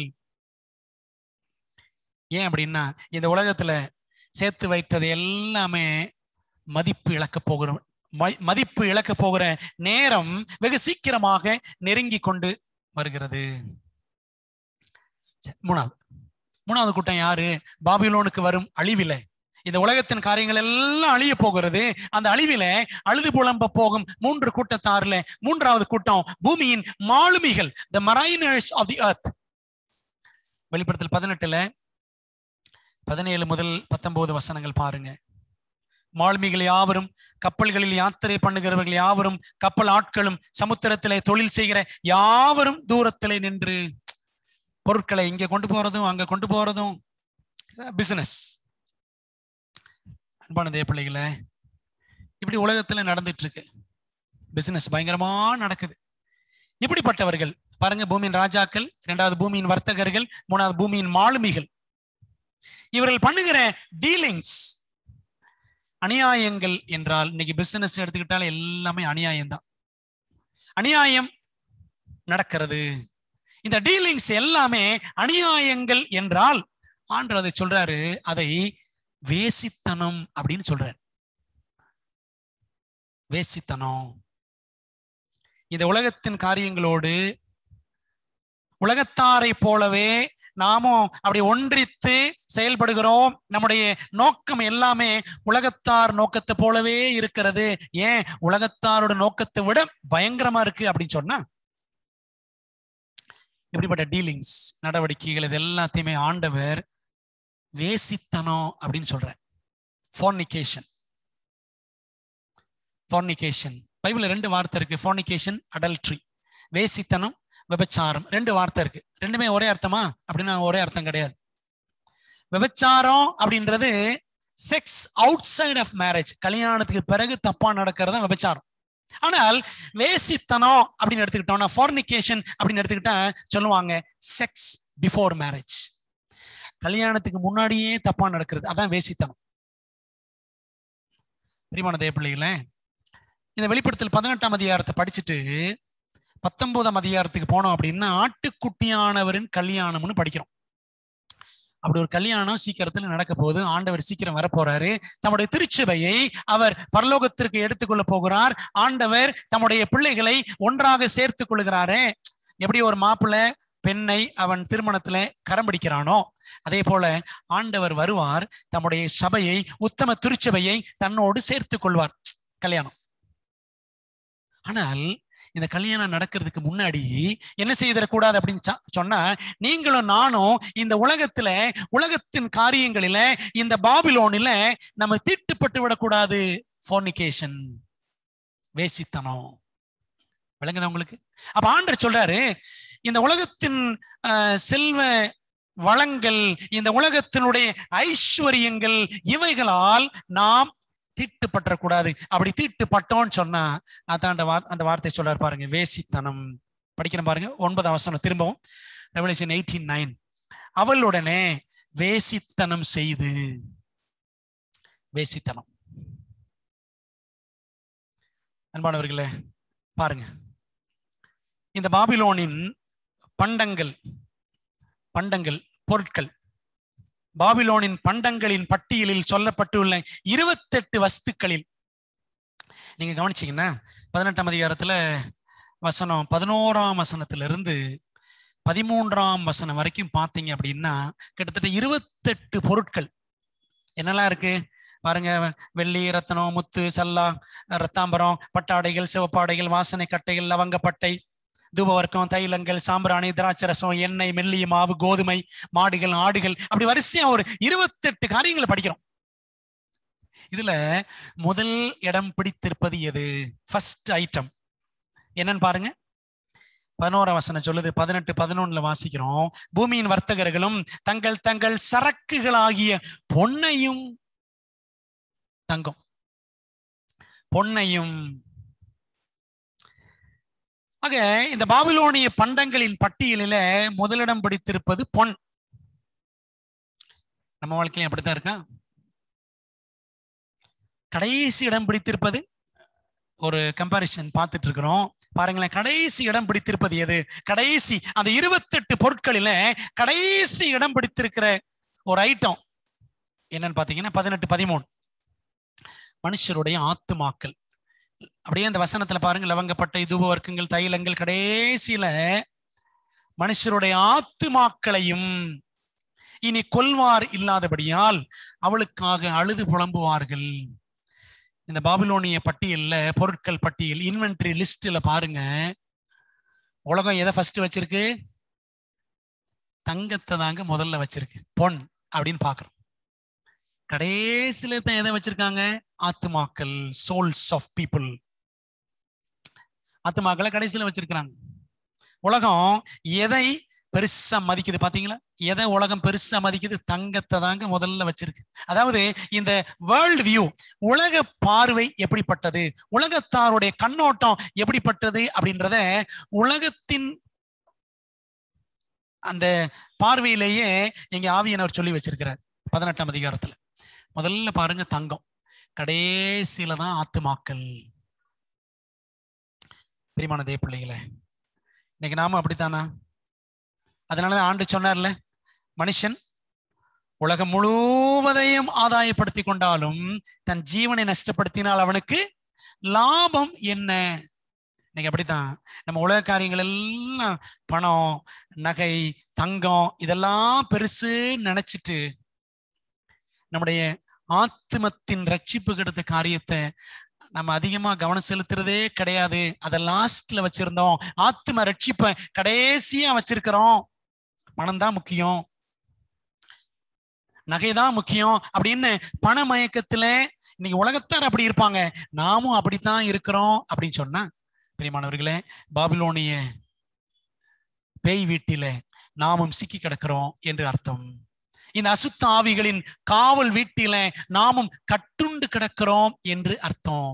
A: ஏன் அப்படின்னா இந்த உலகத்துல சேர்த்து வைத்தது எல்லாமே மதிப்பு இழக்க போகிற மதிப்பு இழக்க போகிற நேரம் வெகு சீக்கிரமாக நெருங்கி கொண்டு வருகிறது. மூணாவது மூணாவது கூட்டம் யாரு? பாபிலோனுக்கு வரும் அழிவில இந்த உலகத்தின் காரியங்கள் எல்லாம் அழிய போகிறது. அந்த அழிவில அழுது புலம்ப போகும் மூன்று கூட்டத்தாறுல மூன்றாவது கூட்டம் பூமியின் மாலுமிகள், the mariners of the earth. வெளிப்படுத்தல் பதினெட்டுல பதினேழு முதல் பத்தொன்பது வசனங்கள் பாருங்க. மாலுமிகள் யாவரும், கப்பல்களில் யாத்திரை பண்ணுகிறவர்கள் யாவரும், கப்பல் ஆட்களும், சமுத்திரத்திலே தொழில் செய்கிற யாவரும் தூரத்திலே நின்று, பொருட்களை இங்க கொண்டு போறதும் அங்க கொண்டு போறதும் பிசினஸ். அன்பான தேவ பிள்ளைகளே, இப்படி உலகத்துல நடந்துட்டு இருக்கு. பிசினஸ் பயங்கரமா நடக்குது. இப்படிப்பட்டவர்கள் பாருங்க, பூமியின் ராஜாக்கள், இரண்டாவது பூமியின் வர்த்தகர்கள், மூணாவது பூமியின் மாலுமிகள். இவர்கள் பண்ணுகிற டீலிங்ஸ், அநியாயங்கள் என்றால் இன்னைக்கு பிசினஸ் எடுத்துக்கிட்டாலும் எல்லாமே அநியாயம்தான். அநியாயம் நடக்கிறது. இந்த டீலிங்ஸ் எல்லாமே அநியாயங்கள் என்றால் ஆண்டவர் அதை சொல்றாரு, அதை வேசித்தனம் அப்படின்னு சொல்றாரு. வேசித்தனம். இந்த உலகத்தின் காரியங்களோடு உலகத்தாரை போலவே நாமும் அப்படி ஒன்றித்து செயல்படுகிறோம். நம்முடைய நோக்கம் எல்லாமே உலகத்தார் நோக்கத்தை போலவே இருக்கிறது. ஏன் உலகத்தாரோட நோக்கத்தை விட பயங்கரமா இருக்கு அப்படின்னு சொன்னா, இப்படிப்பட்ட டீலிங்ஸ், நடவடிக்கைகள், இது எல்லாத்தையுமே ஆண்டவர் வேசித்தனம் அப்படின்னு சொல்ற. ஃபார்னிகேஷன். ஃபார்னிகேஷன் பைபிள்ல ரெண்டு வார்த்தை இருக்கு. Fornication, adultery. வேசித்தனம், விபச்சாரம். ரெண்டு வார்த்தை இருக்கு. ரெண்டுமே ஒரே அர்த்தமா அப்படின்னா ஒரே அர்த்தம் கிடையாது. விபச்சாரம் அப்படின்றது sex outside of marriage, கல்யாணத்துக்கு பிறகு தப்பா நடக்கிறது தான் விபச்சாரம். ஆனால் வேசித்தனம் அப்படின்னு எடுத்துக்கிட்டோம்னா, ஃபார்னிகேஷன் அப்படின்னு எடுத்துக்கிட்டா சொல்லுவாங்க செக்ஸ் பிஃபோர் மேரேஜ். கல்யாணத்துக்கு முன்னாடியே தப்பா நடக்கிறது, அதான் வேசித்தனம். பிரியமான தேவ பிள்ளைகளே, இந்த வெளிப்படுத்தல் பதினெட்டாம் அதிகாரத்தை படிச்சுட்டு பத்தொன்பதாம் அதிகாரத்துக்கு போனோம் அப்படின்னா ஆட்டுக்குட்டியானவரின் கல்யாணம்னு படிக்கிறோம். அப்படி ஒரு கல்யாணம் சீக்கிரத்தில் நடக்க போகுது. ஆண்டவர் சீக்கிரம் வரப்போறாரு. தம்முடைய திருச்சபையை அவர் பரலோகத்திற்கு எடுத்துக்கொள்ள போகிறார். ஆண்டவர் தம்முடைய பிள்ளைகளை ஒன்றாக சேர்த்து கொள்கிறாரே. எப்படி ஒரு மாப்பிள்ளை பெண்ணை அவன் திருமணத்துல கரம் பிடிக்கிறானோ, அதே போல ஆண்டவர் வருவார், தம்முடைய சபையை, உத்தம திருச்சபையை தன்னோடு சேர்த்து கொள்வார். கல்யாணம். ஆனால் இந்த கல்யாணம் நடக்கிறதுக்கு முன்னாடி என்ன செய்திடக்கூடாது அப்படின்னு சொன்னா, நீங்களும் நானும் இந்த உலகத்துல உலகத்தின் காரியங்களில இந்த பாபிலோனில நம்ம தீட்டுப்பட்டு விடக்கூடாது. ஃபோர்னிகேஷன், வேசித்தனம். விளங்குதா உங்களுக்கு? அப்ப ஆண்டவர் சொல்றாரு, இந்த உலகத்தின் செல்வ வளங்கள், இந்த உலகத்தினுடைய ஐஸ்வர்யங்கள், இவைகளால் நாம் தீட்டுப்பற்றக்கூடாது. அப்படி தீட்டுப்பட்டோன்னு சொன்னா அதான் அந்த வார்த்தை சொல்றாரு பாருங்க, வேசித்தனம். படிக்கிறேன் பாருங்க, ஒன்பதாம் வசனம் திரும்பவும். Revelation eighteen nine. அவளுடனே வேசித்தனம் செய்து. வேசித்தனம். அன்பானவர்களே பாருங்க, இந்த பாபிலோனின் பண்டங்கள் பண்டங்கள் பொருட்கள், பாபிலோனின் பண்டங்களின் பட்டியலில் சொல்லப்பட்டுள்ள இருபத்தி எட்டு வஸ்துக்களில் நீங்க கவனிச்சீங்கன்னா பதினெட்டாம் அதிகாரத்துல வசனம் பதினோராம் வசனத்திலிருந்து பதிமூன்றாம் வசனம் வரைக்கும் பார்த்தீங்க அப்படின்னா கிட்டத்தட்ட இருபத்தெட்டு பொருட்கள் என்னெல்லாம் இருக்கு பாருங்க. வெள்ளி, ரத்தனம், முத்து, சல்லா, ரத்தாம்பரம், பட்டாடைகள், சிவப்பாடைகள், வாசனை கட்டைகள், லவங்கப்பட்டை, தூபவர்க்கம், தைலங்கள், சாம்பிராணி, திராட்சரசம், எண்ணெய், மெல்லிய மாவு, கோதுமை, மாடுகள், ஆடுகள், அப்படி வரிசையா ஒரு இருபத்தி எட்டு காரியங்களை படிக்கிறோம். இதுல முதல் இடம் பிடித்திருப்பது எது? ஃபர்ஸ்ட் ஐட்டம் என்னன்னு பாருங்க. பதினோராம் வசனம் சொல்லுது. பதினெட்டு பதினொன்னுல வாசிக்கிறோம், பூமியின் வர்த்தகர்களும் தங்கள் தங்கள் சரக்குகளாகிய பொன்னையும் தங்கம் பொன்னையும் ஆக இந்த பாபிலோனிய பண்டங்களின் பட்டியலில முதலிடம் பிடித்திருப்பது பொன். நம்ம வாழ்க்கையும் அப்படித்தான் இருக்கா? கடைசி இடம் பிடித்திருப்பது, ஒரு கம்பாரிசன் பார்த்துட்டு இருக்கிறோம் பாருங்களேன். கடைசி இடம் பிடித்திருப்பது எது? கடைசி அந்த இருபத்தி எட்டு பொருட்களில கடைசி இடம் பிடித்திருக்கிற ஒரு ஐட்டம் என்னன்னு பாத்தீங்கன்னா பதினெட்டு பதிமூணு, மனுஷருடைய ஆத்துமாக்கள். அப்படியே அந்த வசனத்துல பாருங்க, லவங்கப்பட்டை, தூபவர்க்கங்கள், தைலங்கள், கடைசியில மனுஷருடைய ஆத்துமாக்களையும் இனி கொல்வார் இல்லாதபடியால் அவளுக்காக அழுது புலம்புவார்கள். இந்த பாபிலோனிய பட்டியல்ல, பொருட்கள் பட்டியல், இன்வென்டரி லிஸ்ட்ல பாருங்க, உலகம் எதை ஃபர்ஸ்ட் வச்சிருக்கு? தங்கத்தை தாங்க முதல்ல வச்சிருக்கு. பொன் அப்படின்னு பாக்குறோம். கடைசியில தான் எதை வச்சிருக்காங்க? ஆத்துமாக்கள், சோல்ஸ் ஆஃப் பீப்புள். ஆத்துமாக்களை கடைசியில வச்சிருக்கிறாங்க. உலகம் எதை பெருசா மதிக்குது பாத்தீங்களா? எதை உலகம் பெருசா மதிக்குது? தங்கத்தை தாங்க முதல்ல வச்சிருக்கு. அதாவது இந்த வேர்ல்ட் வியூ, உலக பார்வை எப்படிப்பட்டது, உலகத்தாருடைய கண்ணோட்டம் எப்படிப்பட்டது அப்படின்றத உலகத்தின் அந்த பார்வையிலேயே எங்க ஆவியானவர் சொல்லி வச்சிருக்கிறார். பதினெட்டாம் அதிகாரத்துல முதல்ல பாருங்க தங்கம், கடைசியில தான் ஆத்துமாக்கள். பிரியமான தேவ பிள்ளைகளே, இன்னைக்கு நாம அப்படித்தானா? அதனாலதான் ஆண்டு சொன்னார்ல, மனுஷன் உலகம் முழுவதையும் ஆதாயப்படுத்தி கொண்டாலும் தன் ஜீவனை நஷ்டப்படுத்தினால் அவனுக்கு லாபம் என்ன? இன்னைக்கு அப்படித்தான். நம்ம உலக காரியங்கள் எல்லாம் பணம், நகை, தங்கம் இதெல்லாம் பெருசு நினைச்சிட்டு நம்முடைய ஆத்மத்தின் ரட்சிப்பு கிடைத்த காரியத்தை நம்ம அதிகமா கவனம் செலுத்துறதே கிடையாது. அதை லாஸ்ட்ல வச்சிருந்தோம். ஆத்ம ரட்சிப்பை கடைசியா வச்சிருக்கிறோம். பணம் தான் முக்கியம், நகைதான் முக்கியம் அப்படின்னு பண மயக்கத்துல இன்னைக்கு உலகத்தார் அப்படி இருப்பாங்க, நாமும் அப்படித்தான் இருக்கிறோம் அப்படின்னு சொன்னா, பிரியமானவர்களே, பாபிலோனிய பேய் வீட்டில நாமும் சிக்கி கிடக்கிறோம் என்று அர்த்தம். இந்த அசுத்த ஆவிகளின் காவல் வீட்டில நாமும் கட்டுண்டு கிடக்கிறோம் என்று அர்த்தம்.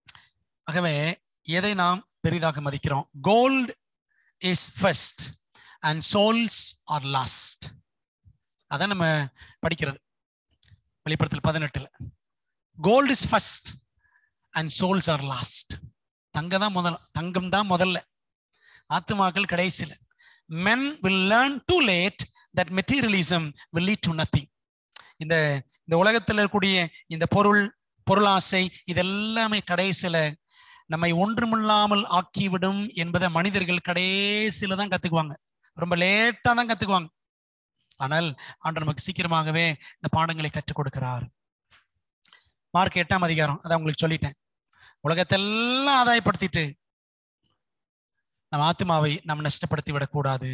A: ஆகவே எதை நாம் பெரிதாக மதிக்கிறோம்? Gold is first, and souls are lost. அதான் நம்ம படிக்கிறது வெளிப்படுத்தல் பதினெட்டுல. Gold is first and souls are lost. தங்கம் தான் முதல்ல, தங்கம் தான் முதல்ல, ஆத்துமாக்கள் கடைசியில். men will learn too late that materialism will lead to nothing. இந்த இந்த உலகத்தில் இருக்கக்கூடிய இந்த பொருள் பொருளாசை இதெல்லாமே கடைசியில நம்மை ஒன்றுமில்லாமல் ஆக்கிவிடும் என்பதை மனிதர்கள் கடைசியில தான் கத்துக்குவாங்க. ரொம்ப லேட்டா தான் கத்துக்குவாங்க. ஆனால் ஆண்டவர் நமக்கு சீக்கிரமாகவே இந்த பாடங்களை கற்றுக் கொடுக்கிறார். மார்க் எட்டாம் அதிகாரம், அதான் உங்களுக்கு சொல்லிட்டேன். உலகத்தெல்லாம் ஆதாயப்படுத்திட்டு நம்ம ஆத்மாவை நம்ம நஷ்டப்படுத்தி விடக்கூடாது.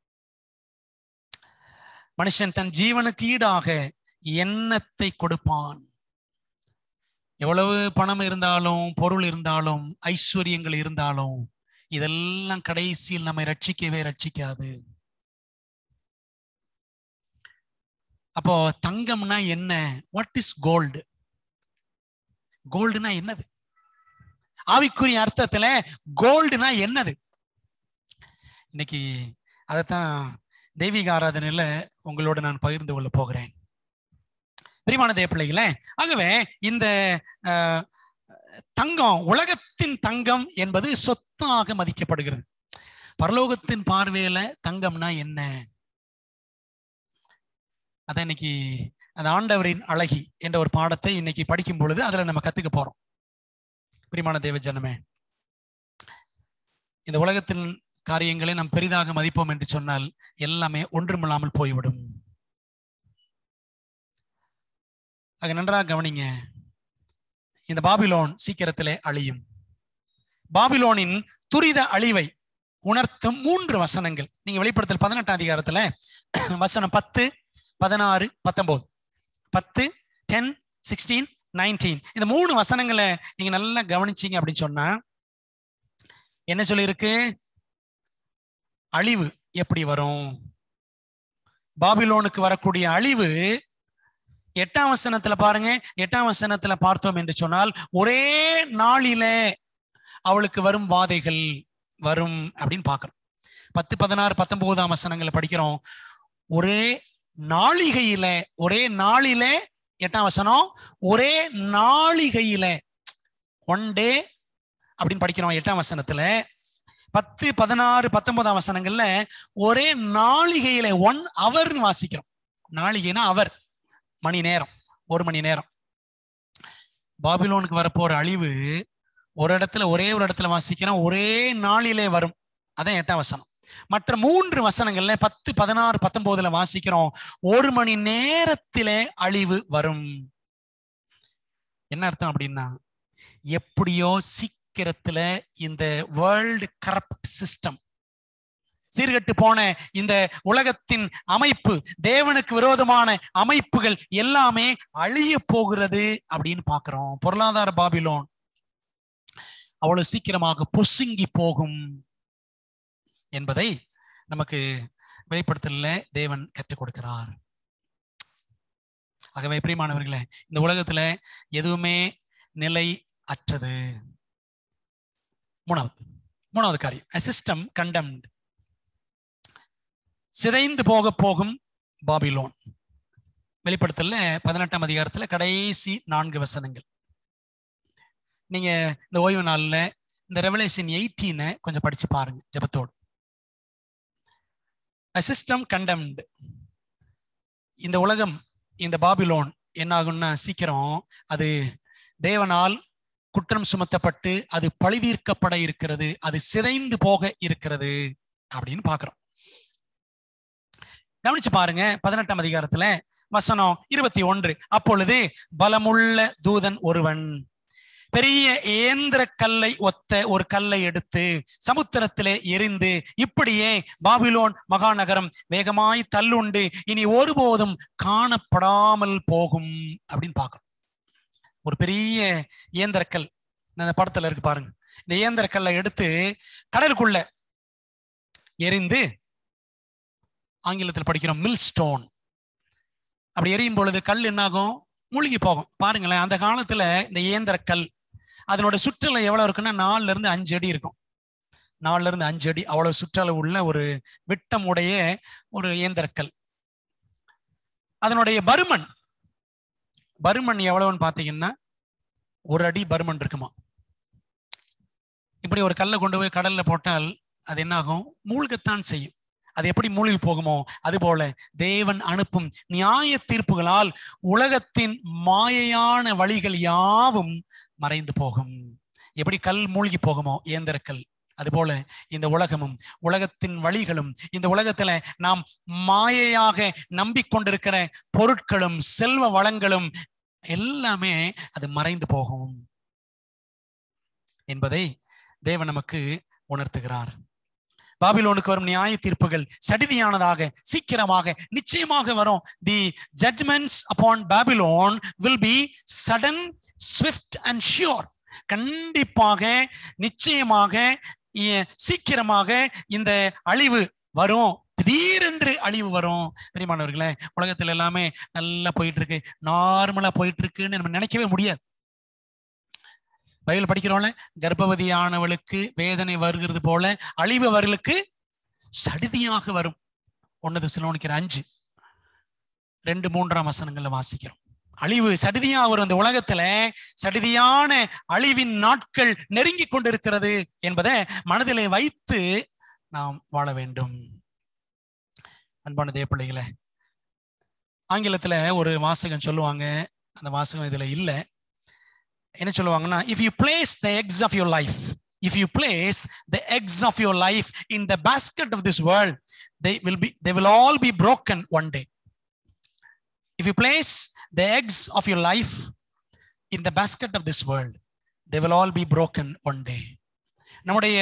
A: மனுஷன் தன் ஜீவனுக்கு ஈடாக எண்ணத்தை கொடுப்பான். எவ்வளவு பணம் இருந்தாலும், பொருள் இருந்தாலும், ஐஸ்வர்யங்கள் இருந்தாலும், இதெல்லாம் கடைசியில் நம்மை ரட்சிக்கவே ரட்சிக்காது. அப்போ தங்கம்னா என்ன? What is gold? கோல்டுனா என்னது? ஆவிக்குரிய அர்த்தத்துல கோல்டுனா என்னது? இன்னைக்கு அதைத்தான் தெய்வீக ஆராதனையில உங்களோட நான் பகிர்ந்து கொள்ள போகிறேன். பிரியமான தேவ பிள்ளைகளே, ஆகவே இந்த தங்கம், உலகத்தின் தங்கம் என்பது சொத்தாக மதிக்கப்படுகிறது. பரலோகத்தின் பார்வையில தங்கம்னா என்ன? அதான் இன்னைக்கு அந்த ஆண்டவரின் அழகி என்ற ஒரு பாடத்தை இன்னைக்கு படிக்கும் பொழுது அதுல நம்ம கத்துக்க போறோம். பிரியமான தேவ ஜனமே, இந்த உலகத்தின் காரியங்களை நாம் பெரிதாக மதிப்போம் என்று சொன்னால் எல்லாமே ஒன்றுமில்லாமல் போய்விடும். ஆக நன்றாக கவனிங்க. இந்த பாபிலோன் சீக்கிரத்திலே அழியும். பாபிலோனின் துரித அழிவை உணர்த்தும் மூன்று வசனங்கள் நீங்க வெளிப்படுத்தல் பதினெட்டாம் அதிகாரத்துல வசனம் பத்து, பதினாறு, பத்தொன்பது, பத்து, டென், சிக்ஸ்டீன், நைன்டீன், இந்த மூணு வசனங்களை நீங்க நல்லா கவனிச்சீங்க அப்படின்னு சொன்னா என்ன சொல்லியிருக்கு? அழிவு எப்படி வரும்? பாபிலோனுக்கு வரக்கூடிய அழிவு எட்டாம் வசனத்துல பாருங்க. எட்டாம் வசனத்துல பார்த்தோம் என்று சொன்னால் ஒரே நாளிலே அவளுக்கு வரும் வாதைகள் வரும் அப்படின்னு பாக்குறோம். பத்து, பதினாறு, பத்தொன்பதாம் வசனங்களை படிக்கிறோம். ஒரே நாளிகையில, ஒரே நாளில, எட்டாம் வசனம், ஒரே நாளிகையில, ஒன் டே அப்படின்னு படிக்கிறோம் எட்டாம் வசனத்துல. பத்து, பதினாறு, பத்தொன்பதாம் வசனங்கள்ல ஒரே நாளிகையில, ஒன் அவர்னு வாசிக்கிறோம். நாளிகைனா அவர், மணி நேரம், ஒரு மணி நேரம். பாபிலோனுக்கு வரப்போற அழிவு ஒரு இடத்துல, ஒரே ஒரு இடத்துல வாசிக்கிறோம், ஒரே நாளிலே வரும். அதான் எட்டாம் வசனம். மற்ற மூன்று வசனங்கள்ல பத்து, பதினாறு, பத்தொன்பதுல வாசிக்கிறோம் ஒரு மணி நேரத்திலே அழிவு வரும். என்ன அர்த்தம் அப்படின்னா, எப்படியோ சீக்கிரத்துல இந்த வேர்ல்டு கரப்ட் சிஸ்டம், சீர்கட்டு போன இந்த உலகத்தின் அமைப்பு, தேவனுக்கு விரோதமான அமைப்புகள் எல்லாமே அழிய போகிறது அப்படின்னு பாக்குறோம். பொருளாதார பாபிலோன் அவ்வளவு சீக்கிரமாக பொசுங்கி போகும் என்பதை நமக்கு வெளிப்படுத்தல தேவன் கற்றுக் கொடுக்கிறார். ஆகவே பிரியமானவர்களே, இந்த உலகத்துல எதுவுமே நிலை அற்றது. மூணாவது மூணாவது காரியம், a system condemned. சிதைந்து போக போகும் பாபிலோன். வெளிப்படுத்தல பதினெட்டாம் அதிகாரத்துல கடைசி நான்கு வசனங்கள். நீங்க இந்த ஓய்வு நாள்ல இந்த ரெவலேஷன் எயிட்டீனை கொஞ்சம் படிச்சு பாருங்க ஜெபத்தோடு. A system condemned. இந்த உலகம், இந்த பாபிலோன் என்ன ஆகும்னா சீக்கிரம் அது தேவனால் குற்றம் சுமத்தப்பட்டு அது பழிதீர்க்கப்பட இருக்கிறது, அது சிதைந்து போக இருக்கிறது அப்படின்னு பாக்குறோம். கவனிச்சு பாருங்க பதினெட்டாம் அதிகாரத்துல வசனம் இருபத்தி ஒன்று. அப்பொழுது பலமுள்ள தூதன் ஒருவன் பெரிய ஏந்திர கல்லை ஒத்த ஒரு கல்லை எடுத்து சமுத்திரத்திலே எரிந்து, இப்படியே பாபிலோன் மகாநகரம் வேகமாய் தள்ளுண்டு இனி ஒருபோதும் காணப்படாமல் போகும் அப்படின்னு பாக்கிறோம். ஒரு பெரிய இயந்திரக்கல் இந்த படத்துல இருக்கு பாருங்க. இந்த இயந்திரக்கல்லை எடுத்து கடலுக்குள்ள எரிந்து, ஆங்கிலத்தில் படிக்கிறோம் மில் ஸ்டோன். அப்படி எரியும் பொழுது கல் என்னாகும்? மூழ்கி போகும். பாருங்களேன், அந்த காலத்துல இந்த இயந்திரக்கல் அதனோட சுற்றலை எவ்வளவு இருக்குன்னா நாலுல இருந்து அஞ்சு அடி இருக்கும். நாலுல இருந்து அஞ்சு அடி அவ்வளவு சுற்றளவு உள்ள ஒரு விட்டம் உடைய ஒரு இயந்திரக்கல். அதனுடைய பருமன் பருமன் எவ்வளவுன்னு பாத்தீங்கன்னா ஒரு அடி பருமன் இருக்குமா. இப்படி ஒரு கல்லை கொண்டு போய் கடல்ல போட்டால் அது என்ன ஆகும்? மூழ்கத்தான் செய்யும். அது எப்படி மூழ்கி போகுமோ அதுபோல தேவன் அனுப்பும் நியாய தீர்ப்புகளால் உலகத்தின் மாயையான வழிகள் யாவும் மறைந்து போகும். எப்படி கல் மூழ்கி போகுமோ இயந்திரக்கல், அதுபோல இந்த உலகமும் உலகத்தின் வழிகளும் இந்த உலகத்துல நாம் மாயையாக நம்பிக்கொண்டிருக்கிற பொருட்களும் செல்வ வளங்களும் எல்லாமே அது மறைந்து போகும் என்பதை தேவன் நமக்கு உணர்த்துகிறார். பாபிலோனுக்கு வரும் நியாய தீர்ப்புகள் சடிதியானதாக சீக்கிரமாக நிச்சயமாக வரும். The judgements upon Babylon will be sudden, swift and sure. கண்டிப்பாக நிச்சயமாக சீக்கிரமாக இந்த அழிவு வரும். திடீரென்று அழிவு வரும். பிரியமானவர்களே, உலகத்துல எல்லாமே நல்லா போயிட்டு இருக்கு, நார்மலா போயிட்டு இருக்குன்னு நம்ம நினைக்கவே முடியாது. பைபிள் படிக்கிறோம்ல, கர்ப்பவதியானவளுக்கு வேதனை வருகிறது போல அழிவு அவர்களுக்கு சடிதியாக வரும். ஒன்னு தெசலோனிக்கர் அஞ்சு ரெண்டு மூன்றாம் வசனங்கள்ல வாசிக்கிறோம். அழிவு சடிதியா வரும். இந்த உலகத்துல சடிதியான அழிவின் நாட்கள் நெருங்கி கொண்டிருக்கிறது என்பதை மனதிலே வைத்து நாம் வாழ வேண்டும். அன்பான தேவ பிள்ளைகளே, ஆங்கிலத்துல ஒரு வாசகம் சொல்லுவாங்க, அந்த வாசகம் இதுல இல்ல. என்ன சொல்லுவாங்கன்னா, if you place the eggs of your life if you place the eggs of your life in the basket of this world, they will be they will all be broken one day. If you place the eggs of your life in the basket of this world, they will all be broken one day. நம்முடைய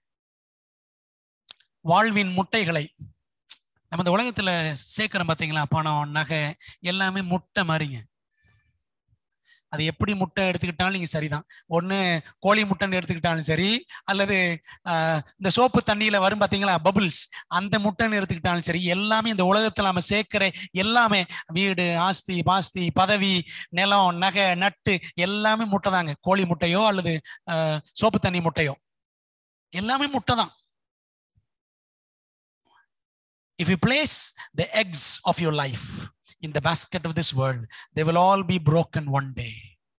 A: வாழ்வின் முட்டைகளை நம்ம இந்த உலகத்துல சேர்க்கிறோம் பாத்தீங்களா, பணம், நகை எல்லாமே முட்டை மாதிரிங்க. அது எப்படி முட்டை எடுத்துக்கிட்டாலும் நீங்க சரிதான். ஒண்ணு கோழி முட்டைன்னு எடுத்துக்கிட்டாலும் சரி, அல்லது ஆஹ் இந்த சோப்பு தண்ணியில வரும் பாத்தீங்களா பபுள்ஸ், அந்த முட்டைன்னு எடுத்துக்கிட்டாலும் சரி, எல்லாமே இந்த உலகத்துல நம்ம சேர்க்கிற எல்லாமே வீடு, ஆஸ்தி, பாஸ்தி, பதவி, நிலம், நகை, நட்டு எல்லாமே முட்டை தாங்க. கோழி முட்டையோ அல்லது ஆஹ் சோப்பு தண்ணி முட்டையோ எல்லாமே முட்டை தான். If you place the eggs of your life in the basket of this world, they will all be broken one day.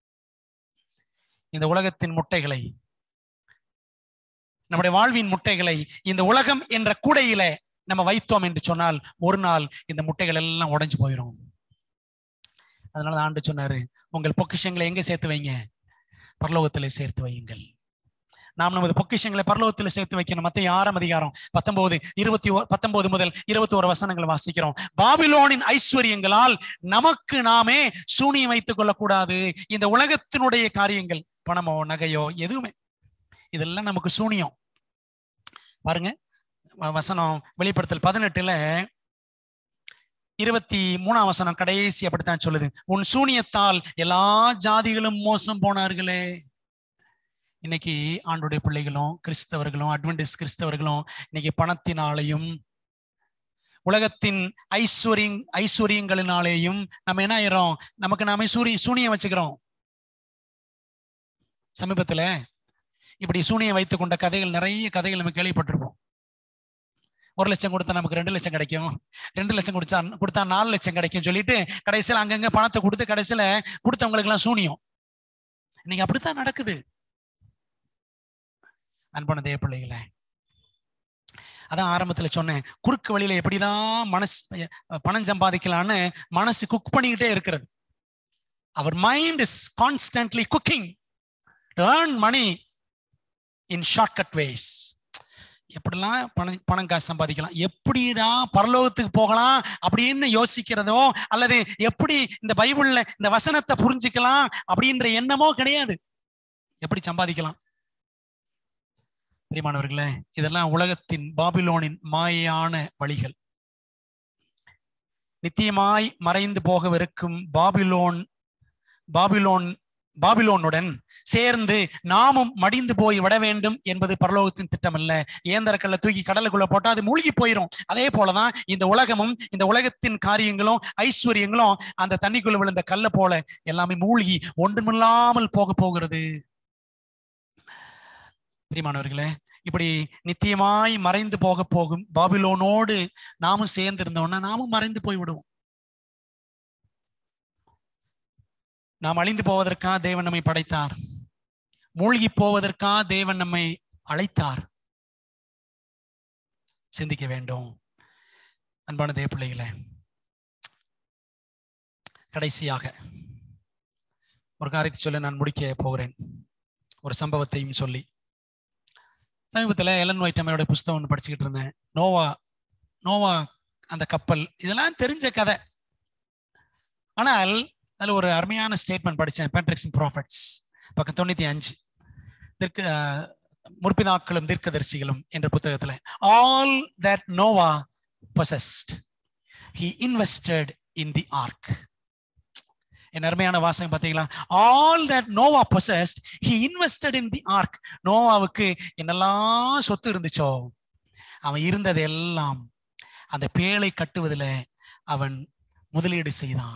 A: இந்த உலகத்தின் முட்டைகளை, நம்முடைய வாழ்வின் முட்டைகளை இந்த உலகம் என்ற கூடையில நம்ம வைத்தோம் என்று சொன்னால் ஒரு நாள் இந்த முட்டைகள் எல்லாம் உடைஞ்சு போயிடும். அதனால ஆண்டு சொன்னாரு, உங்கள் பொக்கிஷங்களை எங்க சேர்த்து வைங்க? பரலோகத்திலே சேர்த்து வையுங்கள். நாம் நமது பொக்கிஷங்களை பரலோகத்தில் சேர்த்து வைக்கணும். மத்தேயு ஆறாம் அதிகாரம் பத்தொன்பது இருபத்தி பத்தொன்பது முதல் இருபத்தி ஒரு வசனங்கள் வாசிக்கிறோம். பாபிலோனின் ஐஸ்வர்யங்களால் நமக்கு நாமே சூனியம் வைத்துக் கொள்ளக்கூடாது. இந்த உலகத்தினுடைய காரியங்கள், பணமோ நகையோ எதுவுமே, இதெல்லாம் நமக்கு சூனியம். பாருங்க வசனம் வெளிப்படுத்தல் பதினெட்டுல இருபத்தி மூணாம் வசனம் கடைசி அப்படித்தான் சொல்லுது, உன் சூனியத்தால் எல்லா ஜாதிகளும் மோசம் போனார்களே. இன்னைக்கு ஆண்டுடைய பிள்ளைகளும் கிறிஸ்தவர்களும் அட்வென்டிஸ்ட் கிறிஸ்தவர்களும் இன்னைக்கு பணத்தினாலையும் உலகத்தின் ஐஸ்வர்யம் ஐஸ்வர்யங்களினாலேயும் நம்ம என்ன ஆயிரும், நமக்கு நாமே சூரிய சூனியம் வச்சுக்கிறோம். சமீபத்துல இப்படி சூனியம் வைத்துக் கொண்ட கதைகள், நிறைய கதைகள் நம்ம கேள்விப்பட்டிருப்போம். ஒரு லட்சம் கொடுத்தா நமக்கு ரெண்டு லட்சம் கிடைக்கும், ரெண்டு லட்சம் கொடுத்தா கொடுத்தா நாலு லட்சம் கிடைக்கும் சொல்லிட்டு கடைசியில் அங்கங்க பணத்தை கொடுத்து கடைசியில கொடுத்தவங்களுக்கு எல்லாம் சூனியம். இன்னைக்கு அப்படித்தான் நடக்குது. அன்பான தேவ பிள்ளைகளே, அதான் ஆரம்பத்துல சொன்னேன், குறுக்கு வழியில எப்படிலாம் மனசு பணம் சம்பாதிக்கலான்னு மனசு குக் பண்ணிக்கிட்டே இருக்கிறது. Our mind is constantly cooking to earn money in shortcut ways. எப்படிலாம் பணம் பணம் காசு சம்பாதிக்கலாம், எப்படிடா பரலோகத்துக்கு போகலாம் அப்படின்னு யோசிக்கிறதோ, அல்லது எப்படி இந்த பைபிள்ல இந்த வசனத்தை புரிஞ்சுக்கலாம் அப்படின்ற எண்ணமோ கிடையாது. எப்படி சம்பாதிக்கலாம்? பிரியமானவர்களே, இதெல்லாம் உலகத்தின் பாபிலோனின் மாயான வழிகள். நித்தியமாய் மறைந்து போகவிருக்கும் பாபிலோன் பாபிலோன் பாபிலோனுடன் சேர்ந்து நாமும் மடிந்து போய் விட வேண்டும் என்பது பரலோகத்தின் திட்டம் அல்ல. இயந்திரக்கல்ல தூக்கி கடலுக்குள்ள போட்டா அது மூழ்கி போயிடும். அதே போலதான் இந்த உலகமும் இந்த உலகத்தின் காரியங்களும் ஐஸ்வர்யங்களும் அந்த தண்ணிக்குள்ள விழுந்த கல்ல போல எல்லாமே மூழ்கி ஒன்றுமில்லாமல் போக போகிறது. பிரியமானவர்களே, இப்படி நித்தியமாய் மறைந்து போக போகும் பாபிலோனோடு நாமும் சேர்ந்து இருந்தோம்னா நாமும் மறைந்து போய் விடுவோம். நாம் அழிந்து போவதற்காக தேவன் நம்மை படைத்தார். மூழ்கி போவதற்காக தேவன் நம்மை அழைத்தார். சிந்திக்க வேண்டும். அன்பான தேவ பிள்ளைகளே, கடைசியாக ஒரு காரியத்தை சொல்ல நான் முடிக்க போகிறேன். ஒரு சம்பவத்தையும் சொல்லி, சமீபத்தில் எலன் ஒயிட் அம்மையோட புஸ்தகம் ஒன்று படிச்சுக்கிட்டு இருந்தேன். நோவா நோவா அந்த கப்பல், இதெல்லாம் தெரிஞ்ச கதை. ஆனால் அதில் ஒரு அருமையான ஸ்டேட்மெண்ட் படித்தேன். பேட்ரிக்ஸ் அண்ட் ப்ராஃபிட்ஸ் பக்கம் தொண்ணூத்தி அஞ்சு, தீர்க்க முற்பிதாக்களும் தீர்க்கதரிசிகளும் என்ற புத்தகத்தில், all that Noah possessed he invested in the ark. என் அருமையான வாசகம் பார்த்தீங்களா? All that Noah possessed he invested in the ark. நோவாவுக்கு என்னெல்லாம் சொத்து இருந்துச்சோ அவன் இருந்தது எல்லாம் அந்த பேழை கட்டுவதில் அவன் முதலீடு செய்தான்.